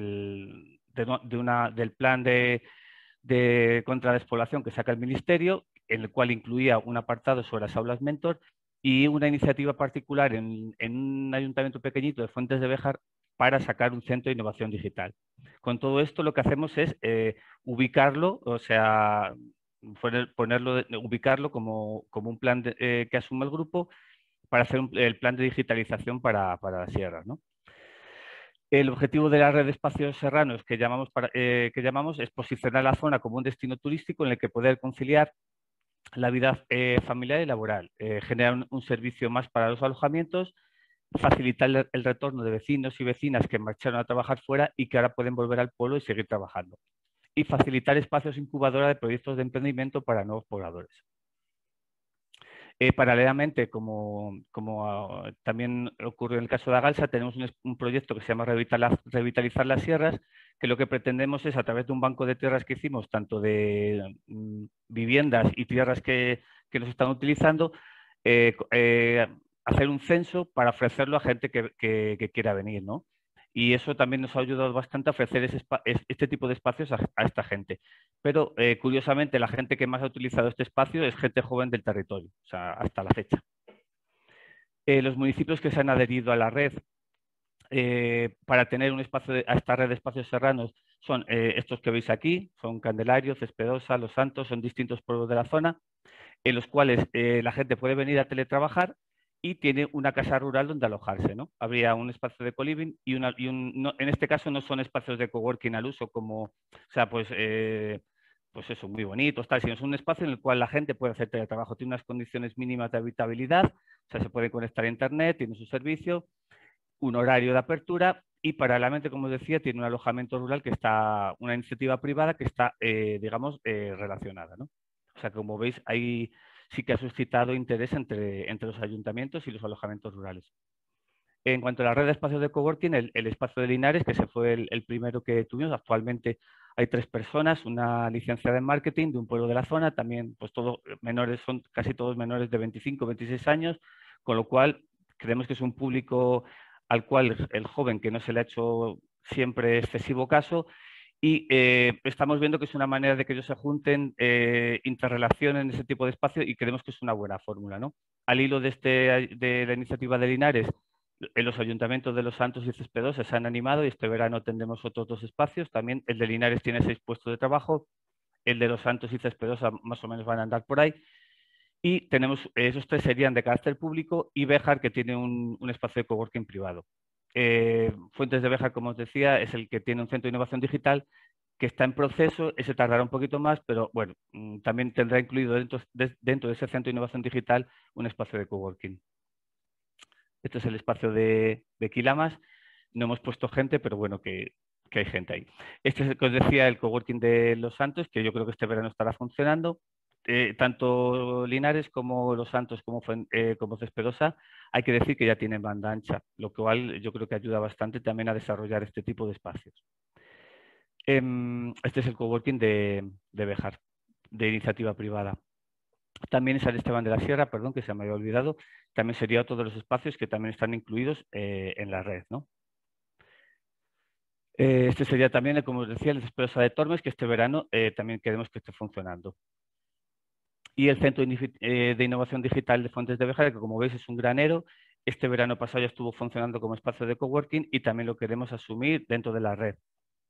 plan de contradespoblación que saca el Ministerio, en el cual incluía un apartado sobre las aulas mentor y una iniciativa particular en un ayuntamiento pequeñito de Fuentes de Béjar para sacar un centro de innovación digital. Con todo esto lo que hacemos es ubicarlo, o sea, ubicarlo como un plan que asuma el grupo para hacer el plan de digitalización para las sierras, ¿no? El objetivo de la red de espacios serranos que llamamos es posicionar la zona como un destino turístico en el que poder conciliar la vida familiar y laboral, generar un servicio más para los alojamientos, facilitar el retorno de vecinos y vecinas que marcharon a trabajar fuera y que ahora pueden volver al pueblo y seguir trabajando, y facilitar espacios incubadora de proyectos de emprendimiento para nuevos pobladores. Paralelamente, como también ocurre en el caso de Agalsa, tenemos un proyecto que se llama Revitalizar las Sierras, que lo que pretendemos es, a través de un banco de tierras que hicimos, tanto de viviendas y tierras que nos están utilizando, hacer un censo para ofrecerlo a gente que quiera venir, ¿no? Y eso también nos ha ayudado bastante a ofrecer este tipo de espacios a esta gente. Pero, curiosamente, la gente que más ha utilizado este espacio es gente joven del territorio, o sea, hasta la fecha. Los municipios que se han adherido a la red para tener un espacio a esta red de espacios serranos son estos que veis aquí, son Candelario, Cespedosa, Los Santos, son distintos pueblos de la zona, en los cuales la gente puede venir a teletrabajar y tiene una casa rural donde alojarse, ¿no? Habría un espacio de co-living en este caso no son espacios de coworking al uso como, o sea, pues eso, muy bonitos, tal, sino es un espacio en el cual la gente puede hacer teletrabajo, tiene unas condiciones mínimas de habitabilidad, o sea, se puede conectar a internet, tiene su servicio, un horario de apertura y paralelamente, como os decía, tiene un alojamiento rural que está, una iniciativa privada que está, digamos, relacionada, ¿no? O sea, como veis, ahí sí que ha suscitado interés entre los ayuntamientos y los alojamientos rurales. En cuanto a la red de espacios de coworking, el espacio de Linares, que ese fue el primero que tuvimos, actualmente hay 3 personas, una licenciada en marketing de un pueblo de la zona, también pues todos menores, son casi todos menores de 25 o 26 años, con lo cual creemos que es un público al cual el joven que no se le ha hecho siempre excesivo caso, y estamos viendo que es una manera de que ellos se junten, interrelacionen ese tipo de espacio y creemos que es una buena fórmula, ¿no? Al hilo de la iniciativa de Linares, en los ayuntamientos de Los Santos y Cespedosa se han animado y este verano tendremos otros 2 espacios. También el de Linares tiene 6 puestos de trabajo, el de Los Santos y Cespedosa más o menos van a andar por ahí. Y tenemos, esos 3 serían de carácter público y Béjar, que tiene un espacio de coworking privado. Fuentes de Béjar, como os decía, es el que tiene un centro de innovación digital que está en proceso, ese tardará un poquito más, pero bueno, también tendrá incluido dentro de ese centro de innovación digital un espacio de coworking. Este es el espacio de Quilamas. No hemos puesto gente, pero bueno, que hay gente ahí. Este es el que os decía, el coworking de Los Santos, que yo creo que este verano estará funcionando. Tanto Linares como Los Santos como Cespedosa, hay que decir que ya tienen banda ancha, lo cual yo creo que ayuda bastante también a desarrollar este tipo de espacios. Este es el coworking de Béjar, de iniciativa privada. También San Esteban de la Sierra, perdón, que se me había olvidado, también sería otro de los espacios que también están incluidos en la red, ¿no? Este sería también, como os decía, el Cespedosa de Tormes, que este verano también queremos que esté funcionando. Y el Centro de Innovación Digital de Fuentes de Béjar, que como veis es un granero, este verano pasado ya estuvo funcionando como espacio de coworking y también lo queremos asumir dentro de la red.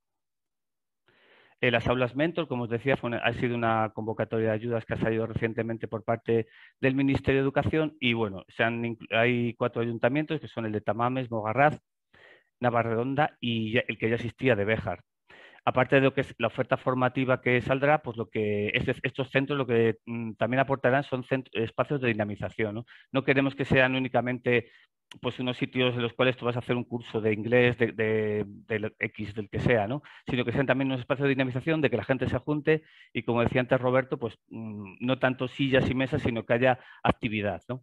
Las aulas Mentor, como os decía, ha sido una convocatoria de ayudas que ha salido recientemente por parte del Ministerio de Educación y bueno, hay 4 ayuntamientos que son el de Tamames, Mogarraz, Navarredonda y el que ya existía de Béjar. aparte de lo que es la oferta formativa que saldrá, pues lo que estos centros lo que también aportarán son espacios de dinamización, ¿no? No queremos que sean únicamente pues unos sitios en los cuales tú vas a hacer un curso de inglés, del X, del que sea, ¿no? Sino que sean también unos espacios de dinamización, de que la gente se junte y, como decía antes Roberto, pues no tanto sillas y mesas, sino que haya actividad, ¿no?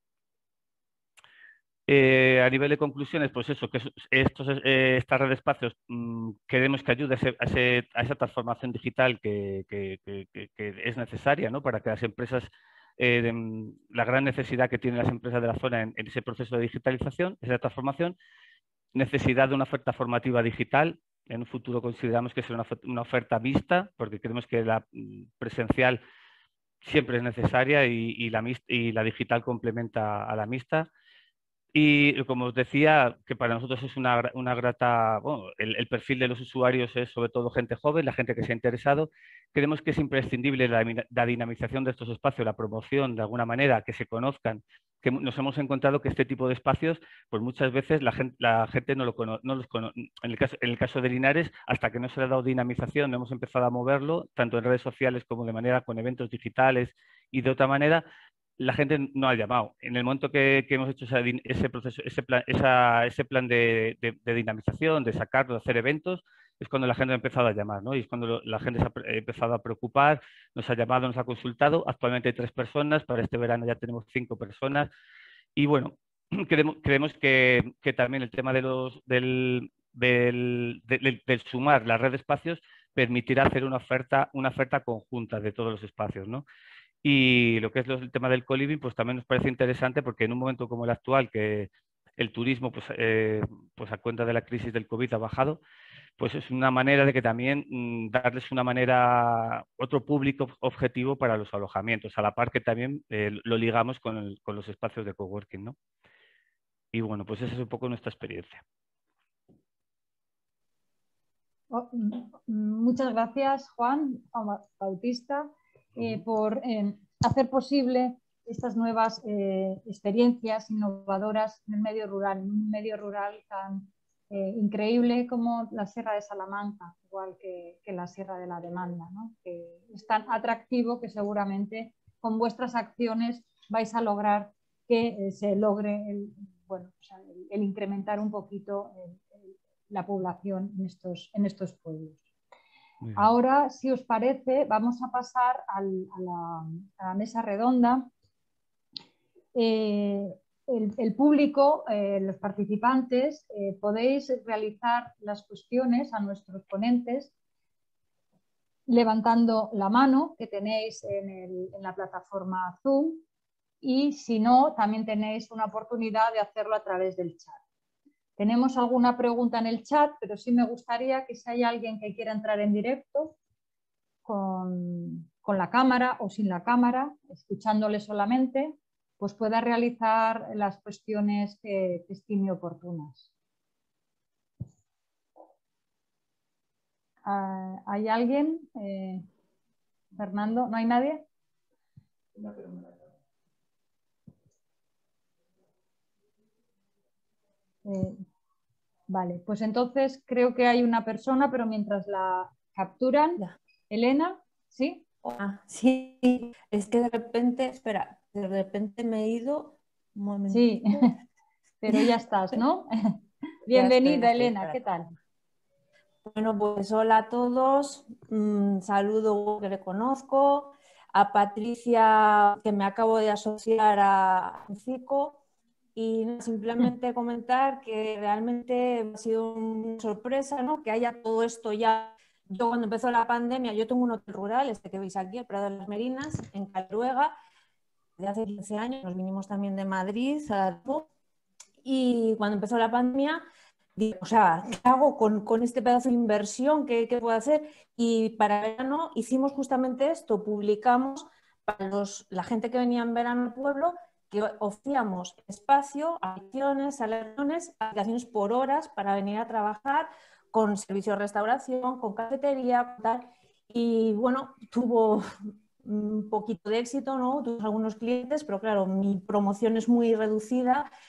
A nivel de conclusiones, pues eso, que esta red de espacios queremos que ayude a esa transformación digital que es necesaria, ¿no? Para que las empresas, la gran necesidad que tienen las empresas de la zona en ese proceso de digitalización, esa transformación, necesidad de una oferta formativa digital. En un futuro consideramos que será una oferta mixta, porque creemos que la presencial siempre es necesaria y la digital complementa a la mixta. Y como os decía, que para nosotros es una grata, bueno, el perfil de los usuarios es sobre todo gente joven, la gente que se ha interesado. Creemos que es imprescindible la dinamización de estos espacios, la promoción de alguna manera, que se conozcan, que nos hemos encontrado que este tipo de espacios, pues muchas veces la gente no los conoce. En el caso de Linares, hasta que no se le ha dado dinamización, no hemos empezado a moverlo, tanto en redes sociales como de manera con eventos digitales y de otra manera, la gente no ha llamado. En el momento que hemos hecho ese proceso, ese plan de dinamización, de sacarlo, de hacer eventos, es cuando la gente ha empezado a llamar, ¿no? Y es cuando la gente se ha empezado a preocupar, nos ha llamado, nos ha consultado. Actualmente hay 3 personas, para este verano ya tenemos 5 personas. Y bueno, creemos que también el tema del sumar la red de espacios permitirá hacer una oferta conjunta de todos los espacios, ¿no? Y lo que es el tema del co-living, pues también nos parece interesante porque en un momento como el actual, que el turismo, pues a cuenta de la crisis del COVID ha bajado, pues es una manera de que también darles otro público objetivo para los alojamientos, a la par que también lo ligamos con los espacios de coworking, ¿no? Y bueno, pues esa es un poco nuestra experiencia. Muchas gracias, Juan Bautista, por hacer posible estas nuevas experiencias innovadoras en el medio rural, en un medio rural tan increíble como la Sierra de Salamanca, igual que la Sierra de la Demanda, ¿no? Que es tan atractivo que seguramente con vuestras acciones vais a lograr que se logre el incrementar un poquito la población en estos pueblos. Ahora, si os parece, vamos a pasar a la mesa redonda. El público, los participantes, podéis realizar las cuestiones a nuestros ponentes levantando la mano que tenéis en la plataforma Zoom, y si no, también tenéis una oportunidad de hacerlo a través del chat. Tenemos alguna pregunta en el chat, pero sí me gustaría que si hay alguien que quiera entrar en directo con la cámara o sin la cámara, escuchándole solamente, pues pueda realizar las cuestiones que estime oportunas. ¿Hay alguien? Fernando, ¿no hay nadie? Vale, pues entonces creo que hay una persona, pero mientras la capturan, Elena, ¿sí? Sí, es que de repente, espera, de repente me he ido un momentito. Sí, pero ya estás, ¿no? Bienvenida, Elena, ¿qué tal? Bueno, pues hola a todos, saludo que le conozco, a Patricia, que me acabo de asociar a Cico. Y simplemente comentar que realmente ha sido una sorpresa, ¿no? Que haya todo esto ya. Yo cuando empezó la pandemia, yo tengo un hotel rural, este que veis aquí, el Prado de las Merinas, en Caluega, de hace 15 años, nos vinimos también de Madrid, y cuando empezó la pandemia, digo, o sea, ¿qué hago con este pedazo de inversión? ¿Qué puedo hacer? Y para verano hicimos justamente esto, publicamos para la gente que venía en verano al pueblo, que ofrecíamos espacio, habitaciones, aplicaciones por horas para venir a trabajar con servicio de restauración, con cafetería, tal. Y bueno, tuvo un poquito de éxito, ¿no? Tuvimos algunos clientes, pero claro, mi promoción es muy reducida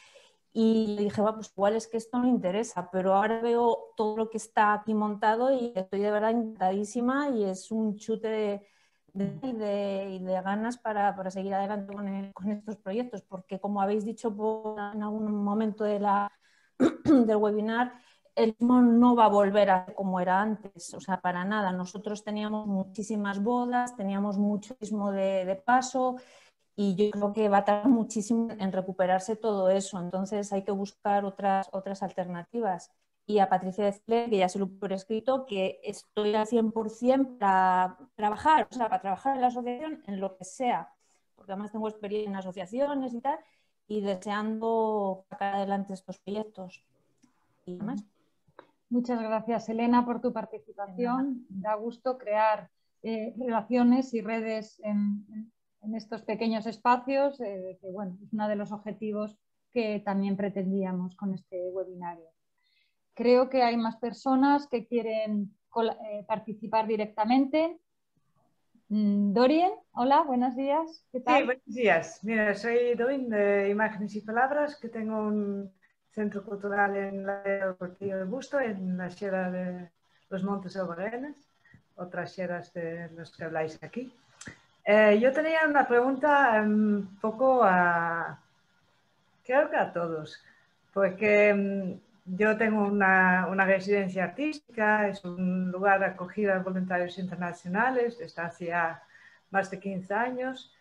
y dije, bueno, pues igual es que esto no interesa, pero ahora veo todo lo que está aquí montado y estoy de verdad encantadísima y es un chute de ganas para seguir adelante con estos proyectos, porque como habéis dicho en algún momento del webinar, el turismo no va a volver a ser como era antes, o sea, para nada. Nosotros teníamos muchísimas bodas, teníamos mucho turismo de paso, y yo creo que va a tardar muchísimo en recuperarse todo eso. Entonces hay que buscar otras alternativas. Y a Patricia decirle, que ya se lo he por escrito, que estoy al 100% para trabajar, o sea, para trabajar en la asociación en lo que sea, porque además tengo experiencia en asociaciones y tal, y deseando sacar adelante estos proyectos. Y demás. Muchas gracias, Elena, por tu participación. Da gusto crear relaciones y redes en estos pequeños espacios, que bueno, es uno de los objetivos que también pretendíamos con este webinario. Creo que hay más personas que quieren participar directamente. Dorien, hola, buenos días. ¿Qué tal? Sí, buenos días. Mira, soy Dorien de Imágenes y Palabras, que tengo un centro cultural en la del Portillo de Busto, en la sierra de los Montes Albarenes, otras sierras de los que habláis aquí. Yo tenía una pregunta un poco creo que a todos, porque yo tengo una residencia artística, es un lugar de acogida de voluntarios internacionales desde hace ya más de 15 años.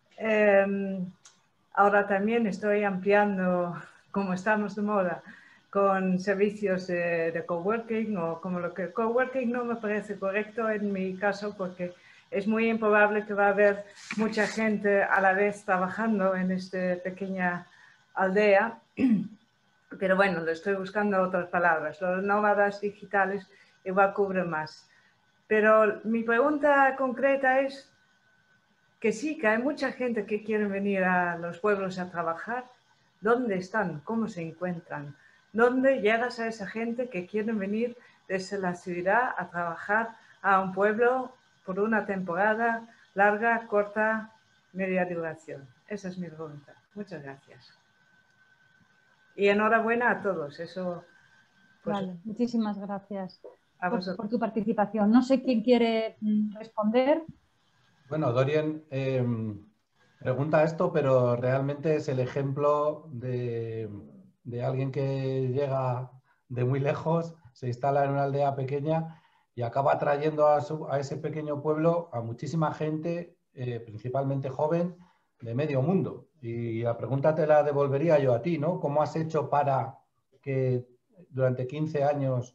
Ahora también estoy ampliando, como estamos de moda, con servicios de coworking, o como lo que coworking no me parece correcto en mi caso, porque es muy improbable que va a haber mucha gente a la vez trabajando en esta pequeña aldea, pero bueno, le estoy buscando otras palabras. Los nómadas digitales igual cubren más. Pero mi pregunta concreta es que sí, que hay mucha gente que quiere venir a los pueblos a trabajar. ¿Dónde están? ¿Cómo se encuentran? ¿Dónde llegas a esa gente que quiere venir desde la ciudad a trabajar a un pueblo por una temporada larga, corta, media duración? Esa es mi pregunta. Muchas gracias. Y enhorabuena a todos. Eso, pues, vale, muchísimas gracias por tu participación. No sé quién quiere responder. Bueno, Dorien pregunta esto, pero realmente es el ejemplo de alguien que llega de muy lejos, se instala en una aldea pequeña y acaba trayendo a ese pequeño pueblo a muchísima gente, principalmente joven, de medio mundo. Y la pregunta te la devolvería yo a ti, ¿no? ¿Cómo has hecho para que durante 15 años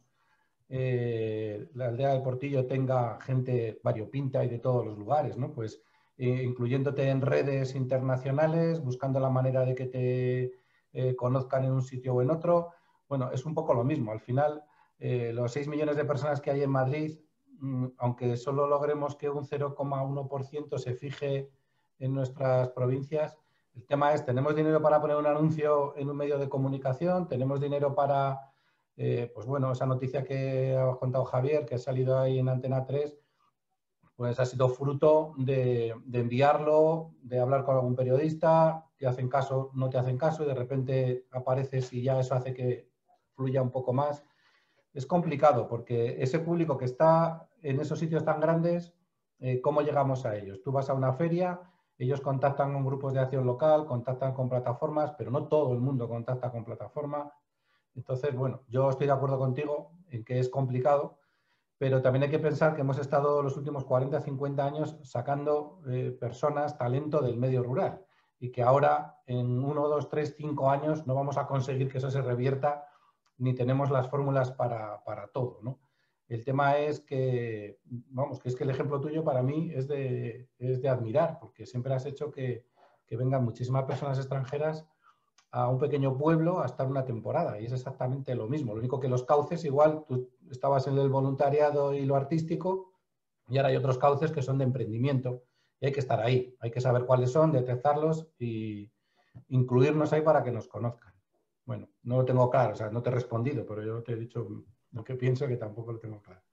la aldea del Portillo tenga gente variopinta y de todos los lugares, ¿no? Pues incluyéndote en redes internacionales, buscando la manera de que te conozcan en un sitio o en otro. Bueno, es un poco lo mismo. Al final, los 6 millones de personas que hay en Madrid, aunque solo logremos que un 0,1% se fije en nuestras provincias, el tema es, tenemos dinero para poner un anuncio en un medio de comunicación, tenemos dinero para, pues bueno, esa noticia que ha contado Javier, que ha salido ahí en Antena 3, pues ha sido fruto de enviarlo, de hablar con algún periodista, te hacen caso, no te hacen caso, y de repente apareces y ya eso hace que fluya un poco más. Es complicado porque ese público que está en esos sitios tan grandes, ¿cómo llegamos a ellos? Tú vas a una feria, ellos contactan con grupos de acción local, contactan con plataformas, pero no todo el mundo contacta con plataforma. Entonces, bueno, yo estoy de acuerdo contigo en que es complicado, pero también hay que pensar que hemos estado los últimos 40, 50 años sacando personas, talento del medio rural, y que ahora en 1, 2, 3, 5 años no vamos a conseguir que eso se revierta, ni tenemos las fórmulas para todo, ¿no? El tema es que, vamos, que es que el ejemplo tuyo para mí es de admirar, porque siempre has hecho que vengan muchísimas personas extranjeras a un pequeño pueblo a estar una temporada, y es exactamente lo mismo. Lo único que los cauces, igual, tú estabas en el voluntariado y lo artístico, y ahora hay otros cauces que son de emprendimiento, y hay que estar ahí, hay que saber cuáles son, detectarlos y incluirnos ahí para que nos conozcan. Bueno, no lo tengo claro, o sea, no te he respondido, pero yo te he dicho lo que pienso, que tampoco lo tengo claro.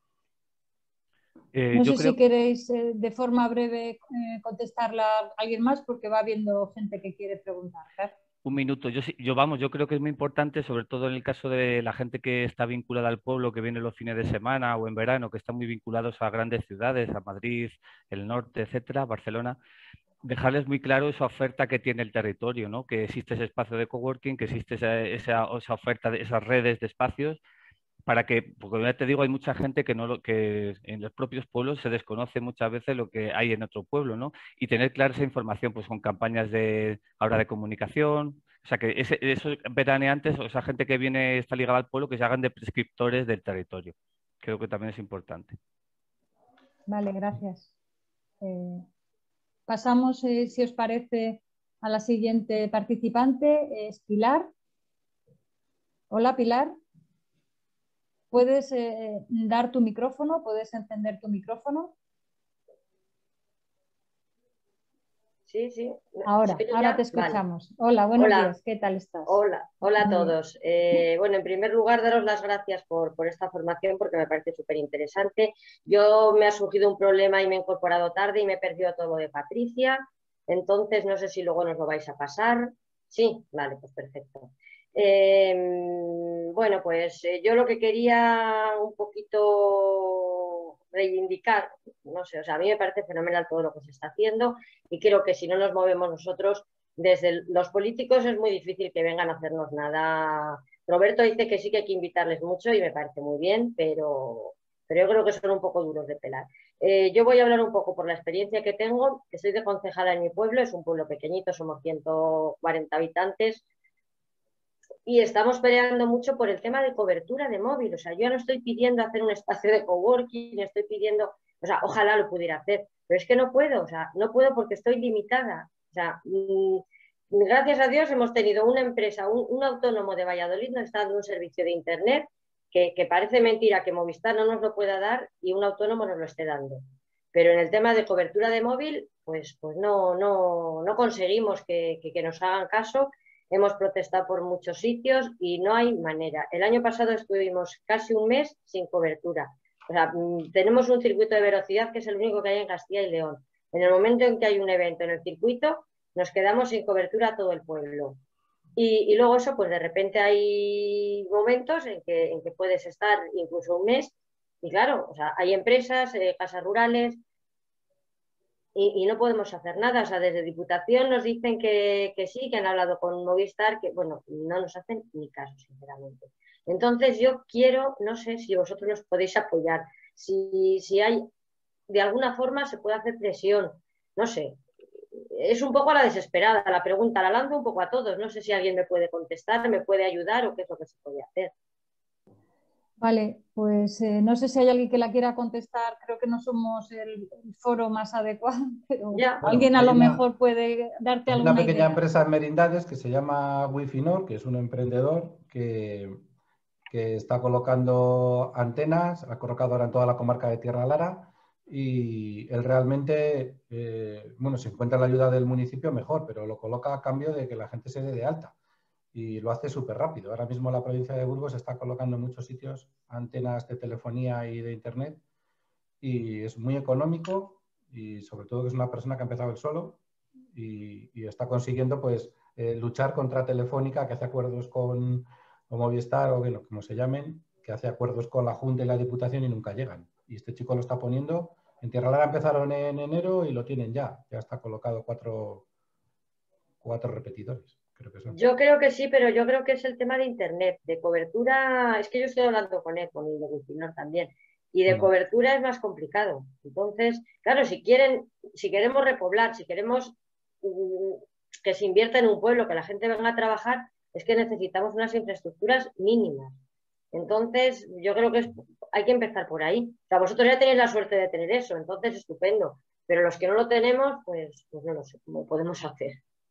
No sé si queréis de forma breve contestarla a alguien más, porque va habiendo gente que quiere preguntar. Un minuto. Yo creo que es muy importante, sobre todo en el caso de la gente que está vinculada al pueblo, que viene los fines de semana o en verano, que están muy vinculados a grandes ciudades, a Madrid, el norte, etcétera, Barcelona, dejarles muy claro esa oferta que tiene el territorio, ¿no? Que existe ese espacio de coworking, que existe esa oferta de esas redes de espacios, para que, porque ya te digo, hay mucha gente que en los propios pueblos se desconoce muchas veces lo que hay en otro pueblo, ¿no? Y tener clara esa información, pues con campañas ahora de comunicación, o sea, que esos veraneantes o esa gente que viene, está ligada al pueblo, que se hagan de prescriptores del territorio. Creo que también es importante. Vale, gracias. Pasamos, si os parece, a la siguiente participante, es Pilar. Hola, Pilar. ¿Puedes dar tu micrófono? ¿Puedes encender tu micrófono? Sí, sí. Ahora te escuchamos. Vale. Hola, buenos días. ¿Qué tal estás? Hola a todos. Bueno, en primer lugar, daros las gracias por esta formación porque me parece súper interesante. Yo me ha surgido un problema y me he incorporado tarde y me he perdido todo lo de Patricia. Entonces, no sé si luego nos lo vais a pasar. Sí, vale, pues perfecto. Bueno, pues yo lo que quería un poquito reivindicar, no sé, o sea, a mí me parece fenomenal todo lo que se está haciendo y creo que si no nos movemos nosotros, desde los políticos es muy difícil que vengan a hacernos nada. Roberto dice que sí que hay que invitarles mucho y me parece muy bien, pero yo creo que son un poco duros de pelar. Yo voy a hablar un poco por la experiencia que tengo, que soy de concejala en mi pueblo, es un pueblo pequeñito, somos 140 habitantes, y estamos peleando mucho por el tema de cobertura de móvil. O sea, yo no estoy pidiendo hacer un espacio de coworking, estoy pidiendo, o sea, ojalá lo pudiera hacer, pero es que no puedo, o sea, no puedo porque estoy limitada. O sea, gracias a Dios hemos tenido una empresa, un autónomo de Valladolid nos está dando un servicio de internet que parece mentira que Movistar no nos lo pueda dar y un autónomo nos lo esté dando. Pero en el tema de cobertura de móvil, pues no conseguimos que nos hagan caso. Hemos protestado por muchos sitios y no hay manera. El año pasado estuvimos casi un mes sin cobertura. O sea, tenemos un circuito de velocidad que es el único que hay en Castilla y León. En el momento en que hay un evento en el circuito, nos quedamos sin cobertura a todo el pueblo. Y luego eso, pues de repente hay momentos en que puedes estar incluso un mes. Y claro, o sea, hay empresas, casas rurales, y no podemos hacer nada. O sea, desde Diputación nos dicen que sí, que han hablado con Movistar, que bueno, no nos hacen ni caso, sinceramente. Entonces yo quiero, no sé si vosotros nos podéis apoyar, si hay, de alguna forma se puede hacer presión, no sé. Es un poco a la desesperada la pregunta, la lanzo un poco a todos. No sé si alguien me puede contestar, me puede ayudar o qué es lo que se puede hacer. Vale, pues no sé si hay alguien que la quiera contestar, creo que no somos el foro más adecuado, pero ya. Alguien bueno, a lo mejor puede darte alguna idea. Una pequeña empresa en Merindades que se llama Wifinor, que es un emprendedor que está colocando antenas, ha colocado ahora en toda la comarca de Tierra Lara y él realmente, bueno, si encuentra la ayuda del municipio mejor, pero lo coloca a cambio de que la gente se dé de alta. Y lo hace súper rápido. Ahora mismo la provincia de Burgos está colocando en muchos sitios antenas de telefonía y de internet y es muy económico y sobre todo que es una persona que ha empezado él solo y está consiguiendo pues luchar contra Telefónica, que hace acuerdos con Movistar o bueno, como se llamen, que hace acuerdos con la Junta y la Diputación y nunca llegan. Y este chico lo está poniendo. En Tierra Lara empezaron en enero y lo tienen ya. Ya está colocado cuatro repetidores. Creo que son. Yo creo que sí, pero yo creo que es el tema de internet, de cobertura. Es que yo estoy hablando con él, con el de Wifinor también, y de cobertura es más complicado. Entonces, claro, si queremos repoblar, si queremos que se invierta en un pueblo, que la gente venga a trabajar, es que necesitamos unas infraestructuras mínimas. Entonces, yo creo que hay que empezar por ahí. O sea, vosotros ya tenéis la suerte de tener eso, entonces estupendo. Pero los que no lo tenemos, pues no lo sé cómo podemos hacer.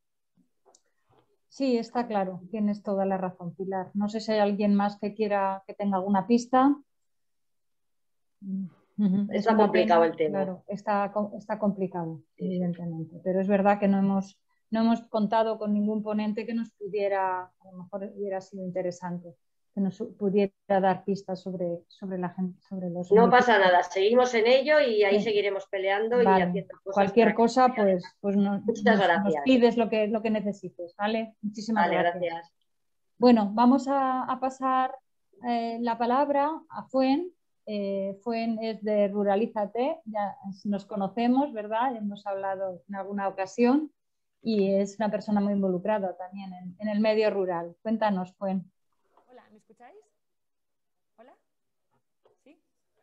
Sí, está claro, tienes toda la razón, Pilar. No sé si hay alguien más que tenga alguna pista. Está complicado el tema. Claro, está complicado, evidentemente. Pero es verdad que no hemos contado con ningún ponente que nos pudiera, a lo mejor hubiera sido interesante. que nos pudiera dar pistas sobre la gente, sobre los... No pasa nada, seguimos en ello y ahí seguiremos peleando y haciendo cosas. Cualquier cosa, pues nos gracias. pides lo que necesites, ¿vale? Muchísimas gracias. Bueno, vamos a pasar la palabra a Fuen. Fuen es de Ruralízate, ya nos conocemos, ¿verdad? Hemos hablado en alguna ocasión y es una persona muy involucrada también en el medio rural. Cuéntanos, Fuen. Hola, ¿me escucháis? ¿Hola? ¿Sí?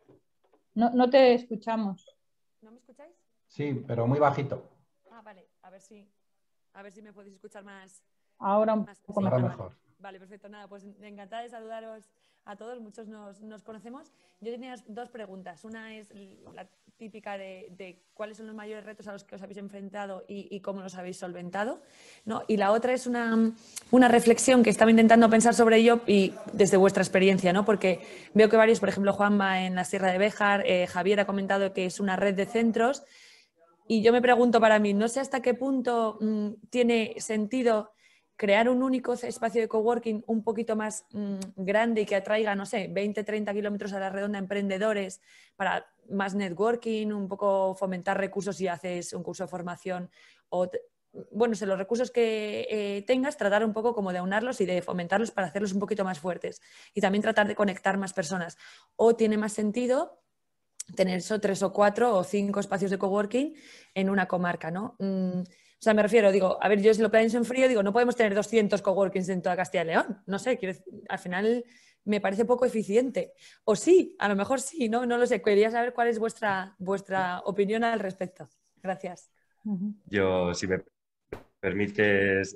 No te escuchamos. ¿No me escucháis? Sí, pero muy bajito. Ah, vale, a ver si me podéis escuchar más. Ahora un poco mejor. Ahora mejor. Vale, perfecto. Nada, pues encantada de saludaros a todos. Muchos nos conocemos. Yo tenía dos preguntas. Una es la típica de cuáles son los mayores retos a los que os habéis enfrentado y cómo los habéis solventado, ¿no? Y la otra es una reflexión que estaba intentando pensar sobre ello y desde vuestra experiencia, ¿no? Porque veo que varios, por ejemplo, Juanma en la Sierra de Béjar, Javier ha comentado que es una red de centros y yo me pregunto para mí, no sé hasta qué punto tiene sentido crear un único espacio de coworking un poquito más grande y que atraiga, no sé, 20, 30 kilómetros a la redonda emprendedores para más networking, un poco fomentar recursos si haces un curso de formación o, bueno, los recursos que tengas, tratar un poco como de aunarlos y de fomentarlos para hacerlos un poquito más fuertes y también tratar de conectar más personas. O tiene más sentido tener eso 3 o 4 o 5 espacios de coworking en una comarca, ¿no? O sea, me refiero, digo, a ver, yo si lo pienso en frío, digo, no podemos tener 200 coworkings en toda Castilla y León. No sé, al final me parece poco eficiente. O sí, a lo mejor sí, no lo sé. Quería saber cuál es vuestra opinión al respecto. Gracias. Yo, si me permites,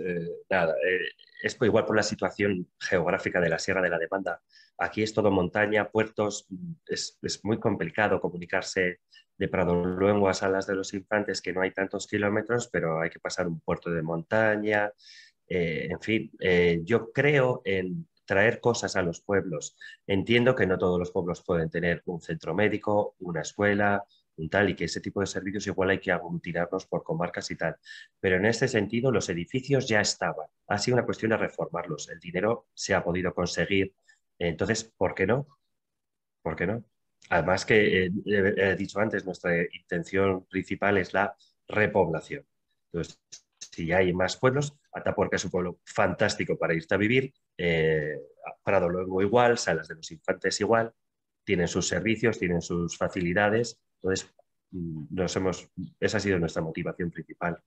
es igual por la situación geográfica de la Sierra de la Demanda. Aquí es todo montaña, puertos, es muy complicado comunicarse de Pradoluengo a Salas de los Infantes, que no hay tantos kilómetros, pero hay que pasar un puerto de montaña. En fin, yo creo en traer cosas a los pueblos. Entiendo que no todos los pueblos pueden tener un centro médico, una escuela, un tal, y que ese tipo de servicios igual hay que aglutinarlos por comarcas y tal. Pero en este sentido, los edificios ya estaban. Ha sido una cuestión de reformarlos. El dinero se ha podido conseguir. Entonces, ¿por qué no? ¿Por qué no? Además que, he dicho antes, nuestra intención principal es la repoblación. Entonces, si hay más pueblos, Atapuerca es un pueblo fantástico para irte a vivir, Pradoluengo igual, Salas de los Infantes igual, tienen sus servicios, tienen sus facilidades. Entonces, esa ha sido nuestra motivación principal.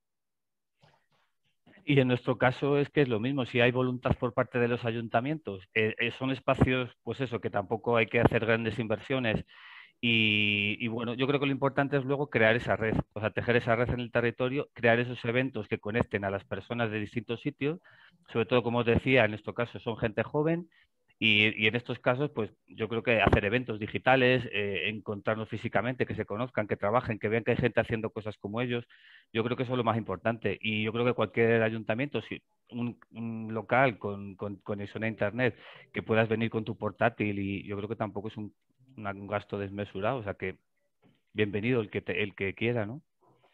Y en nuestro caso es que es lo mismo, si hay voluntad por parte de los ayuntamientos, son espacios, pues eso, que tampoco hay que hacer grandes inversiones y bueno, yo creo que lo importante es luego crear esa red, o sea, tejer esa red en el territorio, crear esos eventos que conecten a las personas de distintos sitios, sobre todo, como os decía, en nuestro caso son gente joven y en estos casos, pues yo creo que hacer eventos digitales, encontrarnos físicamente, que se conozcan, que trabajen, que vean que hay gente haciendo cosas como ellos, yo creo que eso es lo más importante. Y yo creo que cualquier ayuntamiento, si un local con conexión a internet, que puedas venir con tu portátil, y yo creo que tampoco es un gasto desmesurado, o sea que bienvenido el que quiera, ¿no?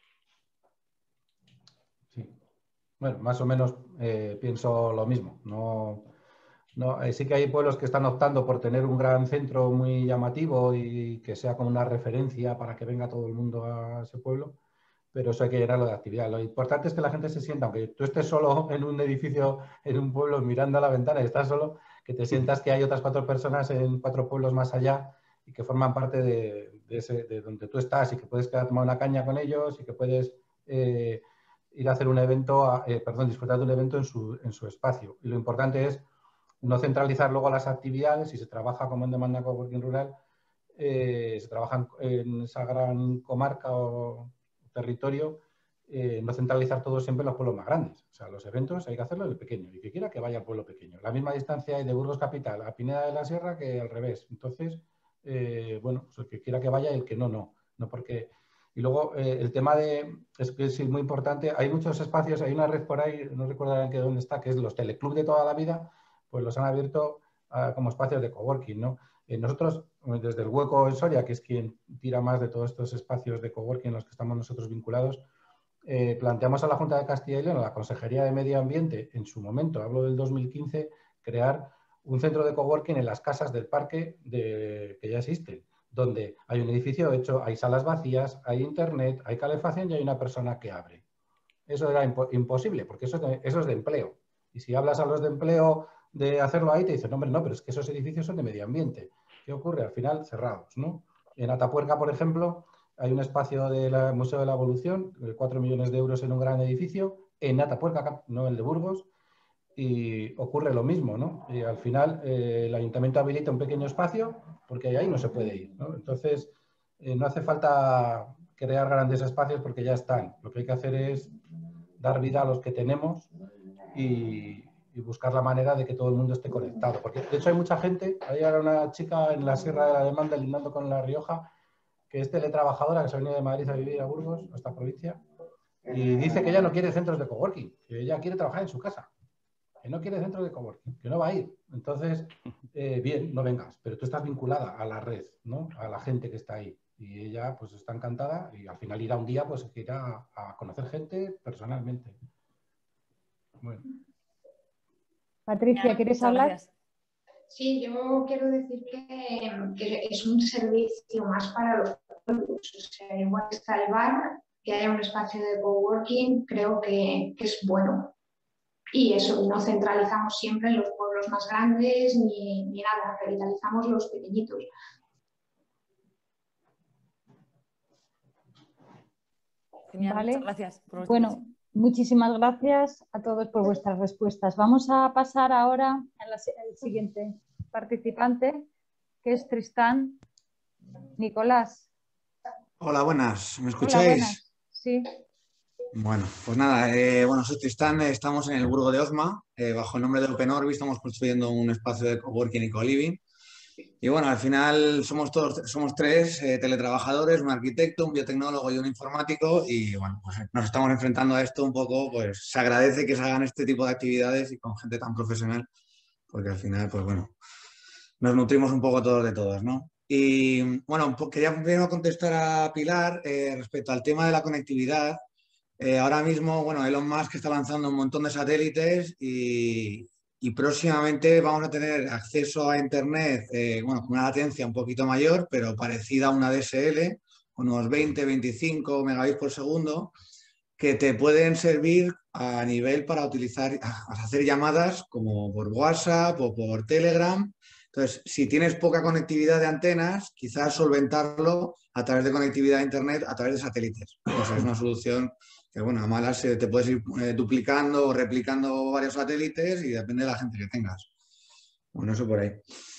Sí. Bueno, más o menos pienso lo mismo. Sí que hay pueblos que están optando por tener un gran centro muy llamativo y que sea como una referencia para que venga todo el mundo a ese pueblo, pero eso hay que llenarlo de actividad. Lo importante es que la gente se sienta, aunque tú estés solo en un edificio, en un pueblo, mirando a la ventana y estás solo, que te sientas que hay otras 4 personas en 4 pueblos más allá y que forman parte de donde tú estás y que puedes quedar a tomar una caña con ellos y que puedes ir a hacer un evento, disfrutar de un evento en su espacio. Y lo importante es no centralizar luego las actividades. Si se trabaja como en demanda coworking rural, se trabaja en esa gran comarca o territorio, no centralizar todo siempre en los pueblos más grandes. O sea, los eventos hay que hacerlos en el pequeño y que quiera que vaya al pueblo pequeño. La misma distancia hay de Burgos Capital a Pineda de la Sierra que al revés. Entonces, bueno, pues el que quiera que vaya y el que no porque... Y luego el tema es que es muy importante, hay muchos espacios, hay una red por ahí, no recuerdo que dónde está, que es los teleclubs de toda la vida, pues los han abierto como espacios de coworking, ¿no? Nosotros, desde el Hueco en Soria, que es quien tira más de todos estos espacios de coworking en los que estamos nosotros vinculados, planteamos a la Junta de Castilla y León, a la Consejería de Medio Ambiente, en su momento, hablo del 2015, crear un centro de coworking en las casas del parque que ya existen, donde hay un edificio hecho, hay salas vacías, hay internet, hay calefacción y hay una persona que abre. Eso era imposible, porque eso es de empleo. Y si hablas a los de empleo de hacerlo ahí, te dicen, no, hombre, no, pero es que esos edificios son de medio ambiente. ¿Qué ocurre? Al final, cerrados, ¿no? En Atapuerca, por ejemplo, hay un espacio del Museo de la Evolución, 4 millones de euros en un gran edificio, en Atapuerca, no el de Burgos, y ocurre lo mismo, ¿no? Y al final el ayuntamiento habilita un pequeño espacio porque ahí no se puede ir, ¿no? Entonces, no hace falta crear grandes espacios porque ya están. Lo que hay que hacer es dar vida a los que tenemos y buscar la manera de que todo el mundo esté conectado. Porque, de hecho, hay mucha gente, hay ahora una chica en la Sierra de la Demanda, lindando con La Rioja, que es teletrabajadora, que se ha venido de Madrid a vivir a Burgos, a esta provincia, y dice que ella no quiere centros de coworking, que ella quiere trabajar en su casa, que no quiere centros de coworking, que no va a ir. Entonces, bien, no vengas, pero tú estás vinculada a la red, ¿no? A la gente que está ahí. Y ella, pues, está encantada y al final irá un día, pues, que irá a conocer gente personalmente. Bueno. Patricia, ¿quieres hablar? Gracias. Sí, yo quiero decir que es un servicio más para los pueblos. O sea, igual que está el bar, que haya un espacio de coworking, creo que es bueno. Y eso, no centralizamos siempre en los pueblos más grandes ni nada, revitalizamos los pequeñitos. Genial, Vale. muchas gracias. Bueno, muchísimas gracias a todos por vuestras respuestas. Vamos a pasar ahora al siguiente participante, que es Tristán. Nicolás. Hola, buenas. ¿Me escucháis? Hola, buenas. Sí. Bueno, pues nada, bueno, soy Tristán, estamos en el Burgo de Ozma, bajo el nombre de Open Orbit, estamos construyendo un espacio de coworking y co-living. Y bueno, al final somos tres teletrabajadores, un arquitecto, un biotecnólogo y un informático, y bueno, pues nos estamos enfrentando a esto un poco, pues se agradece que se hagan este tipo de actividades y con gente tan profesional, porque al final, pues bueno, nos nutrimos un poco todos de todos, ¿no? Y bueno, quería primero contestar a Pilar respecto al tema de la conectividad. Ahora mismo, bueno, Elon Musk está lanzando un montón de satélites y próximamente vamos a tener acceso a Internet, bueno, con una latencia un poquito mayor, pero parecida a una DSL, unos 20-25 megabits por segundo, que te pueden servir a nivel para utilizar, hacer llamadas como por WhatsApp o por Telegram. Entonces, si tienes poca conectividad de antenas, quizás solventarlo a través de conectividad a Internet, a través de satélites. Pues es una solución que, bueno, a malas te puedes ir duplicando o replicando varios satélites y depende de la gente que tengas. Bueno, eso por ahí.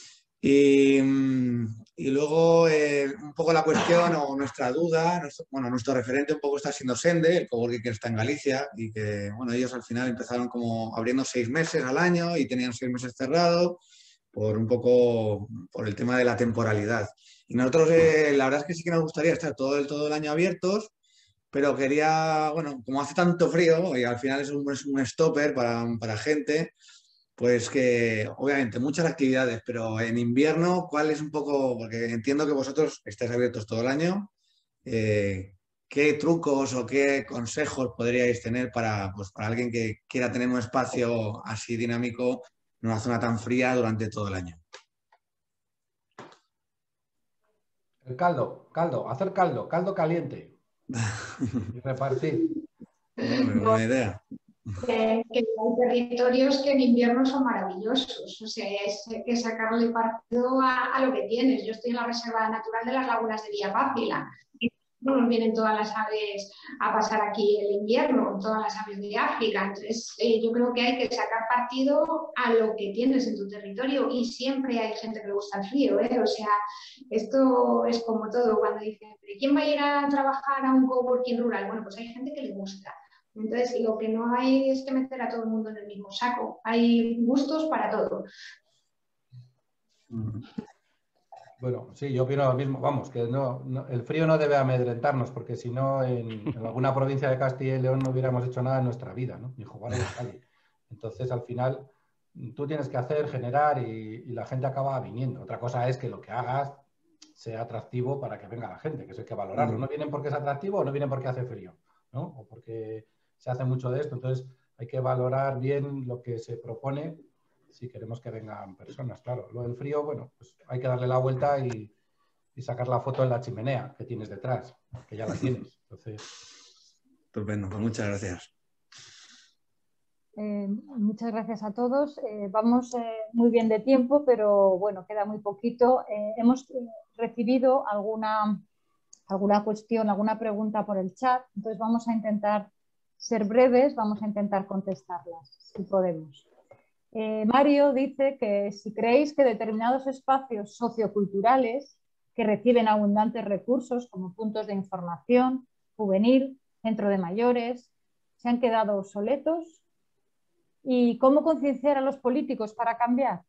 Y luego, un poco la cuestión o nuestra duda, nuestro referente un poco está siendo Sende, el coworking que está en Galicia, y que, bueno, ellos al final empezaron como abriendo 6 meses al año y tenían 6 meses cerrados, por el tema de la temporalidad. Y nosotros, la verdad es que sí que nos gustaría estar todo el año abiertos, pero quería, bueno, como hace tanto frío y al final es un stopper para gente, pues que obviamente muchas actividades, pero en invierno, ¿cuál es un poco? Porque entiendo que vosotros estáis abiertos todo el año. ¿Qué trucos o qué consejos podríais tener para alguien que quiera tener un espacio así dinámico en una zona tan fría durante todo el año? El hacer caldo caliente y repartir. Buena idea. Que hay territorios que en invierno son maravillosos, o sea, hay que sacarle partido a lo que tienes. Yo estoy en la Reserva Natural de las Lagunas de Villapácila y no nos vienen todas las aves a pasar aquí el invierno, todas las aves de África. Entonces, yo creo que hay que sacar partido a lo que tienes en tu territorio y siempre hay gente que le gusta el frío, ¿eh? O sea, esto es como todo, cuando dicen, ¿quién va a ir a trabajar a un coworking rural? Bueno, pues hay gente que le gusta. Entonces, lo que no hay es que meter a todo el mundo en el mismo saco. Hay gustos para todo. Bueno, sí, yo opino lo mismo. Vamos, que el frío no debe amedrentarnos, porque si no, en alguna provincia de Castilla y León no hubiéramos hecho nada en nuestra vida, ¿no? Ni jugar a la calle. Entonces, al final, tú tienes que hacer, generar y la gente acaba viniendo. Otra cosa es que lo que hagas sea atractivo para que venga la gente, que eso hay que valorarlo. No vienen porque es atractivo o no vienen porque hace frío, ¿no? O porque se hace mucho de esto. Entonces, hay que valorar bien lo que se propone si queremos que vengan personas, claro. Lo del frío, bueno, pues hay que darle la vuelta y sacar la foto en la chimenea que tienes detrás, que ya la tienes. Entonces... Estupendo, pues muchas gracias. Muchas gracias a todos. Vamos muy bien de tiempo, pero bueno, queda muy poquito. Hemos recibido alguna cuestión, alguna pregunta por el chat, entonces vamos a intentar ser breves, vamos a intentar contestarlas, si podemos. Mario dice que si creéis que determinados espacios socioculturales que reciben abundantes recursos como puntos de información, juvenil, centro de mayores, se han quedado obsoletos. ¿Y cómo concienciar a los políticos para cambiar?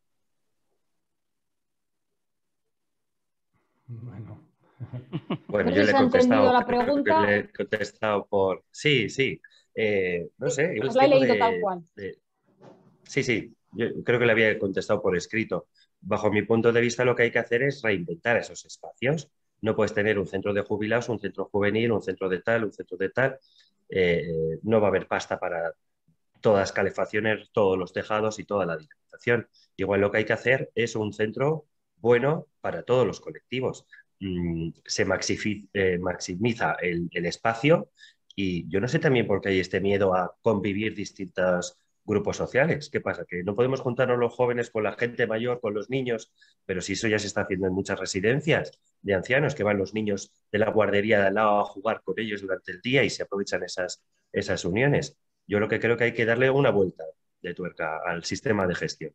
Bueno, no yo sé le si ha entendido la pregunta. le he contestado por... Sí, no sé. Os la he leído tal cual. Sí, yo creo que le había contestado por escrito. Bajo mi punto de vista, lo que hay que hacer es reinventar esos espacios. No puedes tener un centro de jubilados, un centro juvenil, un centro de tal, un centro de tal. No va a haber pasta para todas las calefacciones, todos los tejados y toda la dinamización. Igual lo que hay que hacer es un centro bueno para todos los colectivos. Se maximiza el espacio y yo no sé también por qué hay este miedo a convivir distintos grupos sociales. ¿Qué pasa? ¿Que no podemos juntarnos los jóvenes con la gente mayor, con los niños? Pero si eso ya se está haciendo en muchas residencias de ancianos, que van los niños de la guardería de al lado a jugar con ellos durante el día y se aprovechan esas uniones. Yo lo que creo que hay que darle una vuelta de tuerca al sistema de gestión.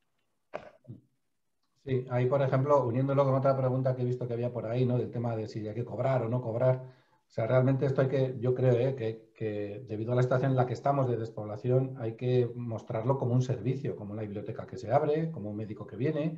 Sí, ahí por ejemplo, uniéndolo con otra pregunta que he visto que había por ahí, ¿no? Del tema de si hay que cobrar o no cobrar. O sea, realmente esto yo creo que debido a la situación en la que estamos de despoblación, hay que mostrarlo como un servicio, como una biblioteca que se abre, como un médico que viene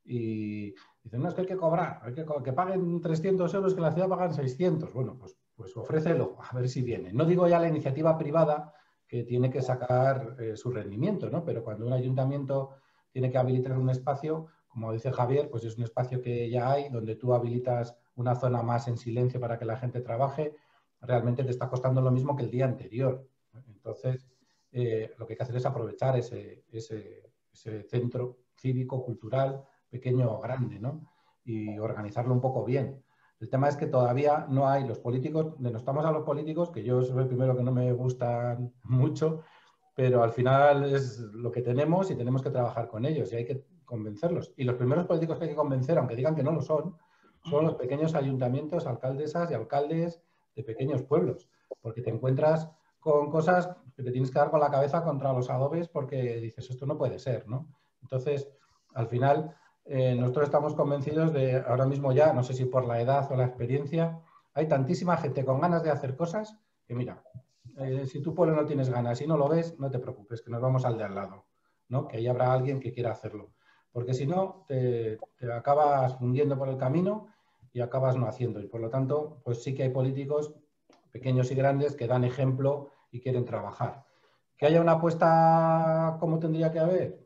y dicen, no, es que hay que cobrar, que paguen 300 euros, que en la ciudad pagan 600. Bueno, pues ofrécelo, a ver si viene. No digo ya la iniciativa privada que tiene que sacar su rendimiento, ¿no? Pero cuando un ayuntamiento tiene que habilitar un espacio, como dice Javier, pues es un espacio que ya hay, donde tú habilitas una zona más en silencio para que la gente trabaje, realmente te está costando lo mismo que el día anterior. Entonces, lo que hay que hacer es aprovechar ese centro cívico, cultural, pequeño o grande, ¿no? Y organizarlo un poco bien. El tema es que todavía no hay los políticos, denostamos a los políticos, que yo soy el primero que no me gustan mucho, pero al final es lo que tenemos y tenemos que trabajar con ellos y hay que convencerlos. Y los primeros políticos que hay que convencer, aunque digan que no lo son los pequeños ayuntamientos, alcaldesas y alcaldes de pequeños pueblos, porque te encuentras con cosas que te tienes que dar con la cabeza contra los adobes porque dices, esto no puede ser, ¿no? Entonces, al final, nosotros estamos convencidos de, ahora mismo ya, no sé si por la edad o la experiencia, hay tantísima gente con ganas de hacer cosas que mira, si tu pueblo no tienes ganas y no lo ves, no te preocupes, que nos vamos al de al lado, ¿no? Que ahí habrá alguien que quiera hacerlo. Porque si no, te acabas hundiendo por el camino y acabas no haciendo. Y por lo tanto, pues sí que hay políticos pequeños y grandes que dan ejemplo y quieren trabajar. ¿Que haya una apuesta como tendría que haber?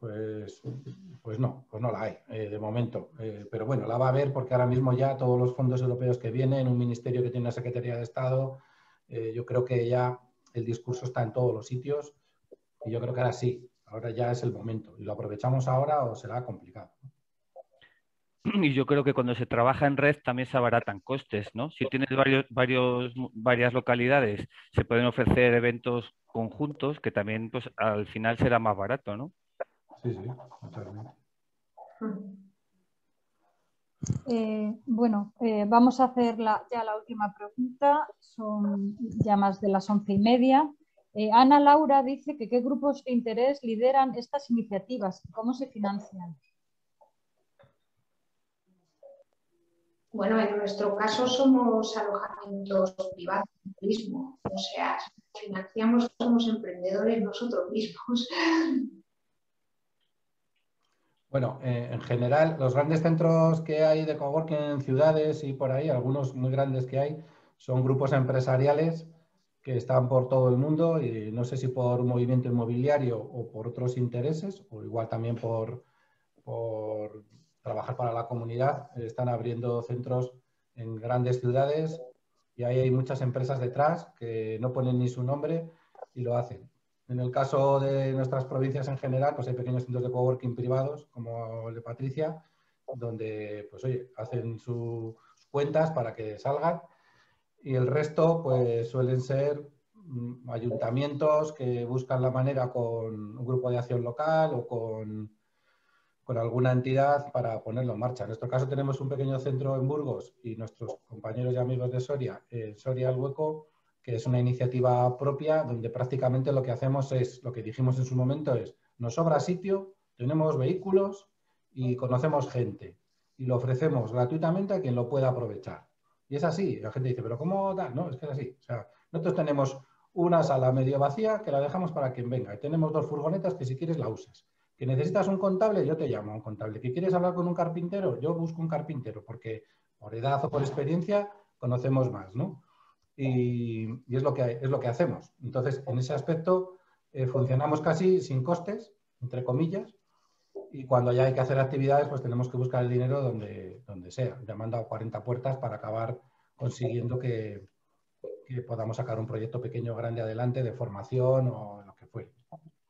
Pues no la hay de momento. Pero bueno, la va a haber porque ahora mismo ya todos los fondos europeos que vienen, un ministerio que tiene una Secretaría de Estado, yo creo que ya el discurso está en todos los sitios y yo creo que ahora sí. Ahora ya es el momento. ¿Y lo aprovechamos ahora o será complicado? Y yo creo que cuando se trabaja en red también se abaratan costes, ¿no? Si tienes varias localidades, se pueden ofrecer eventos conjuntos que también pues, al final será más barato, ¿no? Sí, totalmente. Vamos a hacer ya la última pregunta. Son ya más de las 11:30. Ana Laura dice que qué grupos de interés lideran estas iniciativas y cómo se financian. Bueno, en nuestro caso somos alojamientos privados, turismo, o sea, financiamos, somos emprendedores nosotros mismos. Bueno, en general, los grandes centros que hay de coworking en ciudades y por ahí, algunos muy grandes que hay, son grupos empresariales que están por todo el mundo y no sé si por movimiento inmobiliario o por otros intereses, o igual también por trabajar para la comunidad, están abriendo centros en grandes ciudades y ahí hay muchas empresas detrás que no ponen ni su nombre y lo hacen. En el caso de nuestras provincias en general, pues hay pequeños centros de coworking privados, como el de Patricia, donde pues, oye, hacen sus cuentas para que salgan, y el resto pues suelen ser ayuntamientos que buscan la manera con un grupo de acción local o con alguna entidad para ponerlo en marcha. En nuestro caso tenemos un pequeño centro en Burgos y nuestros compañeros y amigos de Soria, Soria al Hueco, que es una iniciativa propia donde prácticamente lo que hacemos es, lo que dijimos en su momento es, nos sobra sitio, tenemos vehículos y conocemos gente y lo ofrecemos gratuitamente a quien lo pueda aprovechar. Y es así, la gente dice, ¿pero cómo da? No, es que es así. O sea, nosotros tenemos una sala medio vacía que la dejamos para quien venga y tenemos 2 furgonetas que si quieres la usas. ¿Que necesitas un contable? Yo te llamo a un contable. ¿Que quieres hablar con un carpintero? Yo busco un carpintero porque por edad o por experiencia conocemos más, ¿no? Y es lo que hacemos. Entonces, en ese aspecto funcionamos casi sin costes, entre comillas, y cuando ya hay que hacer actividades, pues tenemos que buscar el dinero donde sea. Ya me han dado 40 puertas para acabar consiguiendo que podamos sacar un proyecto pequeño o grande adelante de formación o lo que fuere.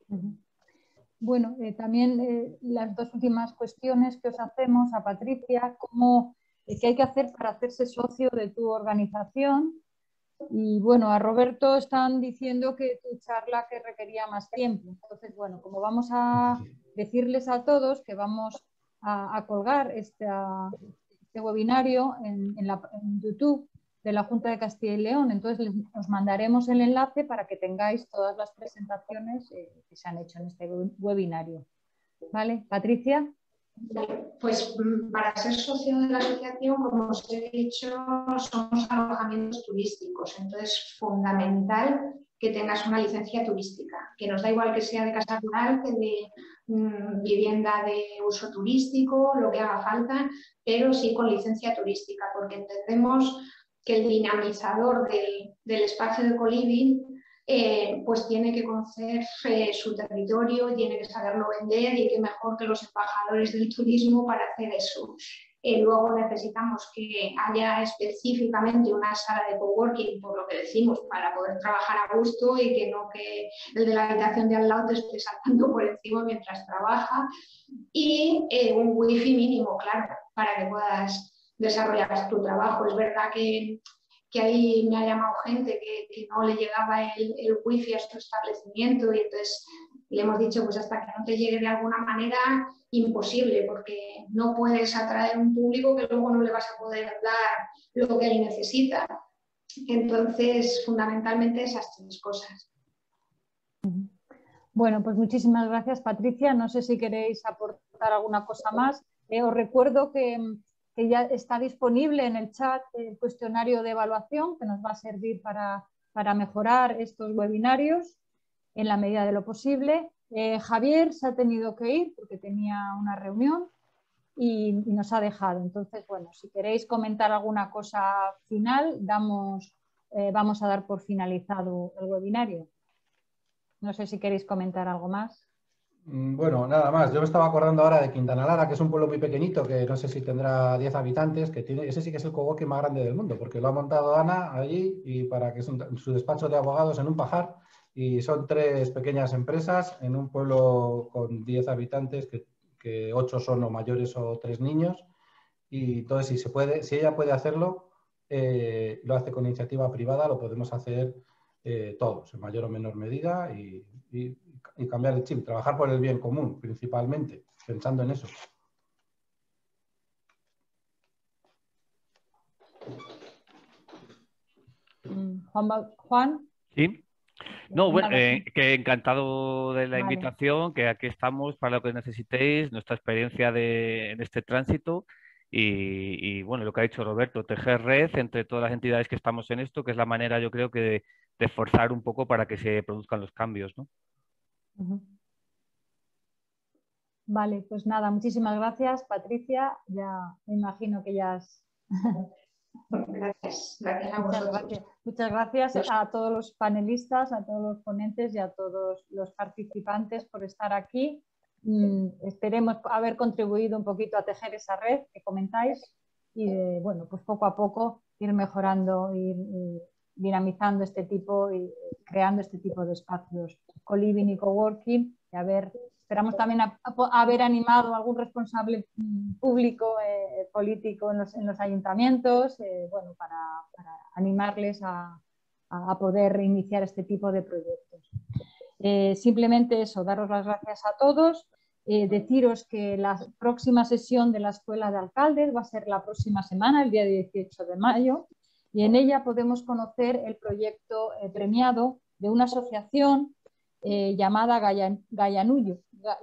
Bueno, también las 2 últimas cuestiones que os hacemos a Patricia, ¿qué hay que hacer para hacerse socio de tu organización? Y bueno, a Roberto están diciendo que tu charla que requería más tiempo. Entonces, bueno, como vamos a decirles a todos que vamos a colgar este webinario en YouTube de la Junta de Castilla y León, entonces os mandaremos el enlace para que tengáis todas las presentaciones que se han hecho en este webinario. ¿Vale? Patricia. Pues para ser socio de la asociación, como os he dicho, somos alojamientos turísticos, entonces es fundamental que tengas una licencia turística, que nos da igual que sea de casa rural que de vivienda de uso turístico, lo que haga falta, pero sí con licencia turística, porque entendemos que el dinamizador del espacio de coliving pues tiene que conocer su territorio, tiene que saberlo vender y qué mejor que los embajadores del turismo para hacer eso. Luego necesitamos que haya específicamente una sala de coworking, por lo que decimos, para poder trabajar a gusto y que no que el de la habitación de al lado te esté saltando por encima mientras trabaja. Y un wifi mínimo, claro, para que puedas desarrollar tu trabajo. Es verdad que ahí me ha llamado gente que no le llegaba el wifi a su establecimiento y entonces le hemos dicho, pues hasta que no te llegue de alguna manera, imposible, porque no puedes atraer un público que luego no le vas a poder dar lo que él necesita. Entonces, fundamentalmente esas 3 cosas. Bueno, pues muchísimas gracias, Patricia. No sé si queréis aportar alguna cosa más. Os recuerdo que ya está disponible en el chat el cuestionario de evaluación que nos va a servir para mejorar estos webinarios en la medida de lo posible. Javier se ha tenido que ir porque tenía una reunión y nos ha dejado. Entonces, bueno, si queréis comentar alguna cosa final, vamos a dar por finalizado el webinario. No sé si queréis comentar algo más. Bueno, nada más. Yo me estaba acordando ahora de Quintana Lara, que es un pueblo muy pequeñito, que no sé si tendrá 10 habitantes, que tiene, ese sí que es el coworking más grande del mundo, porque lo ha montado Ana allí y para que es su despacho de abogados en un pajar, y son 3 pequeñas empresas en un pueblo con 10 habitantes, que 8 son o mayores o 3 niños, y entonces si ella puede hacerlo, lo hace con iniciativa privada, lo podemos hacer todos, en mayor o menor medida, y cambiar el chip, trabajar por el bien común, principalmente, pensando en eso. Juan. Sí. No, bueno, que encantado de la invitación, que aquí estamos para lo que necesitéis, nuestra experiencia en este tránsito y bueno, lo que ha dicho Roberto, tejer red entre todas las entidades que estamos en esto, que es la manera, yo creo, que de forzar un poco para que se produzcan los cambios, ¿no? Vale, pues nada, muchísimas gracias, Patricia. Ya me imagino que ya has... Gracias a vosotros. Muchas gracias a todos los panelistas, a todos los ponentes y a todos los participantes por estar aquí. Esperemos haber contribuido un poquito a tejer esa red que comentáis y bueno, pues poco a poco ir mejorando, ir dinamizando este tipo y creando este tipo de espacios co-living y coworking. Y a ver, esperamos también haber animado a algún responsable público, político en los ayuntamientos, bueno, para animarles a poder iniciar este tipo de proyectos. Simplemente eso, daros las gracias a todos. Deciros que la próxima sesión de la Escuela de Alcaldes va a ser la próxima semana, el día 18 de mayo, y en ella podemos conocer el proyecto premiado de una asociación llamada Gaia Nuño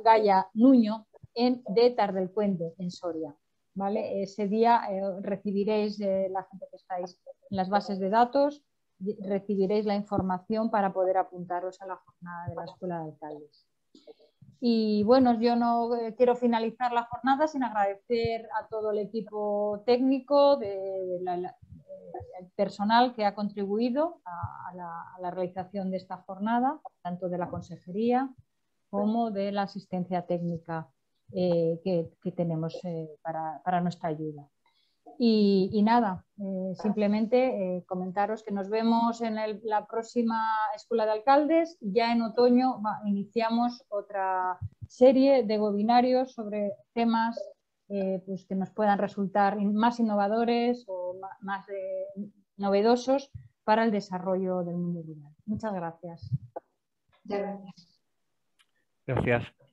de Tardelpuente, en Soria. ¿Vale? Ese día recibiréis, la gente que estáis en las bases de datos, recibiréis la información para poder apuntaros a la jornada de la Escuela de Alcaldes. Y bueno, yo no quiero finalizar la jornada sin agradecer a todo el equipo técnico, el personal que ha contribuido a la realización de esta jornada, tanto de la consejería como de la asistencia técnica que tenemos para nuestra ayuda. Y nada, simplemente comentaros que nos vemos en la próxima Escuela de Alcaldes. Ya en otoño iniciamos otra serie de webinarios sobre temas pues que nos puedan resultar más innovadores o más novedosos para el desarrollo del mundo rural. Muchas gracias. Gracias. Gracias.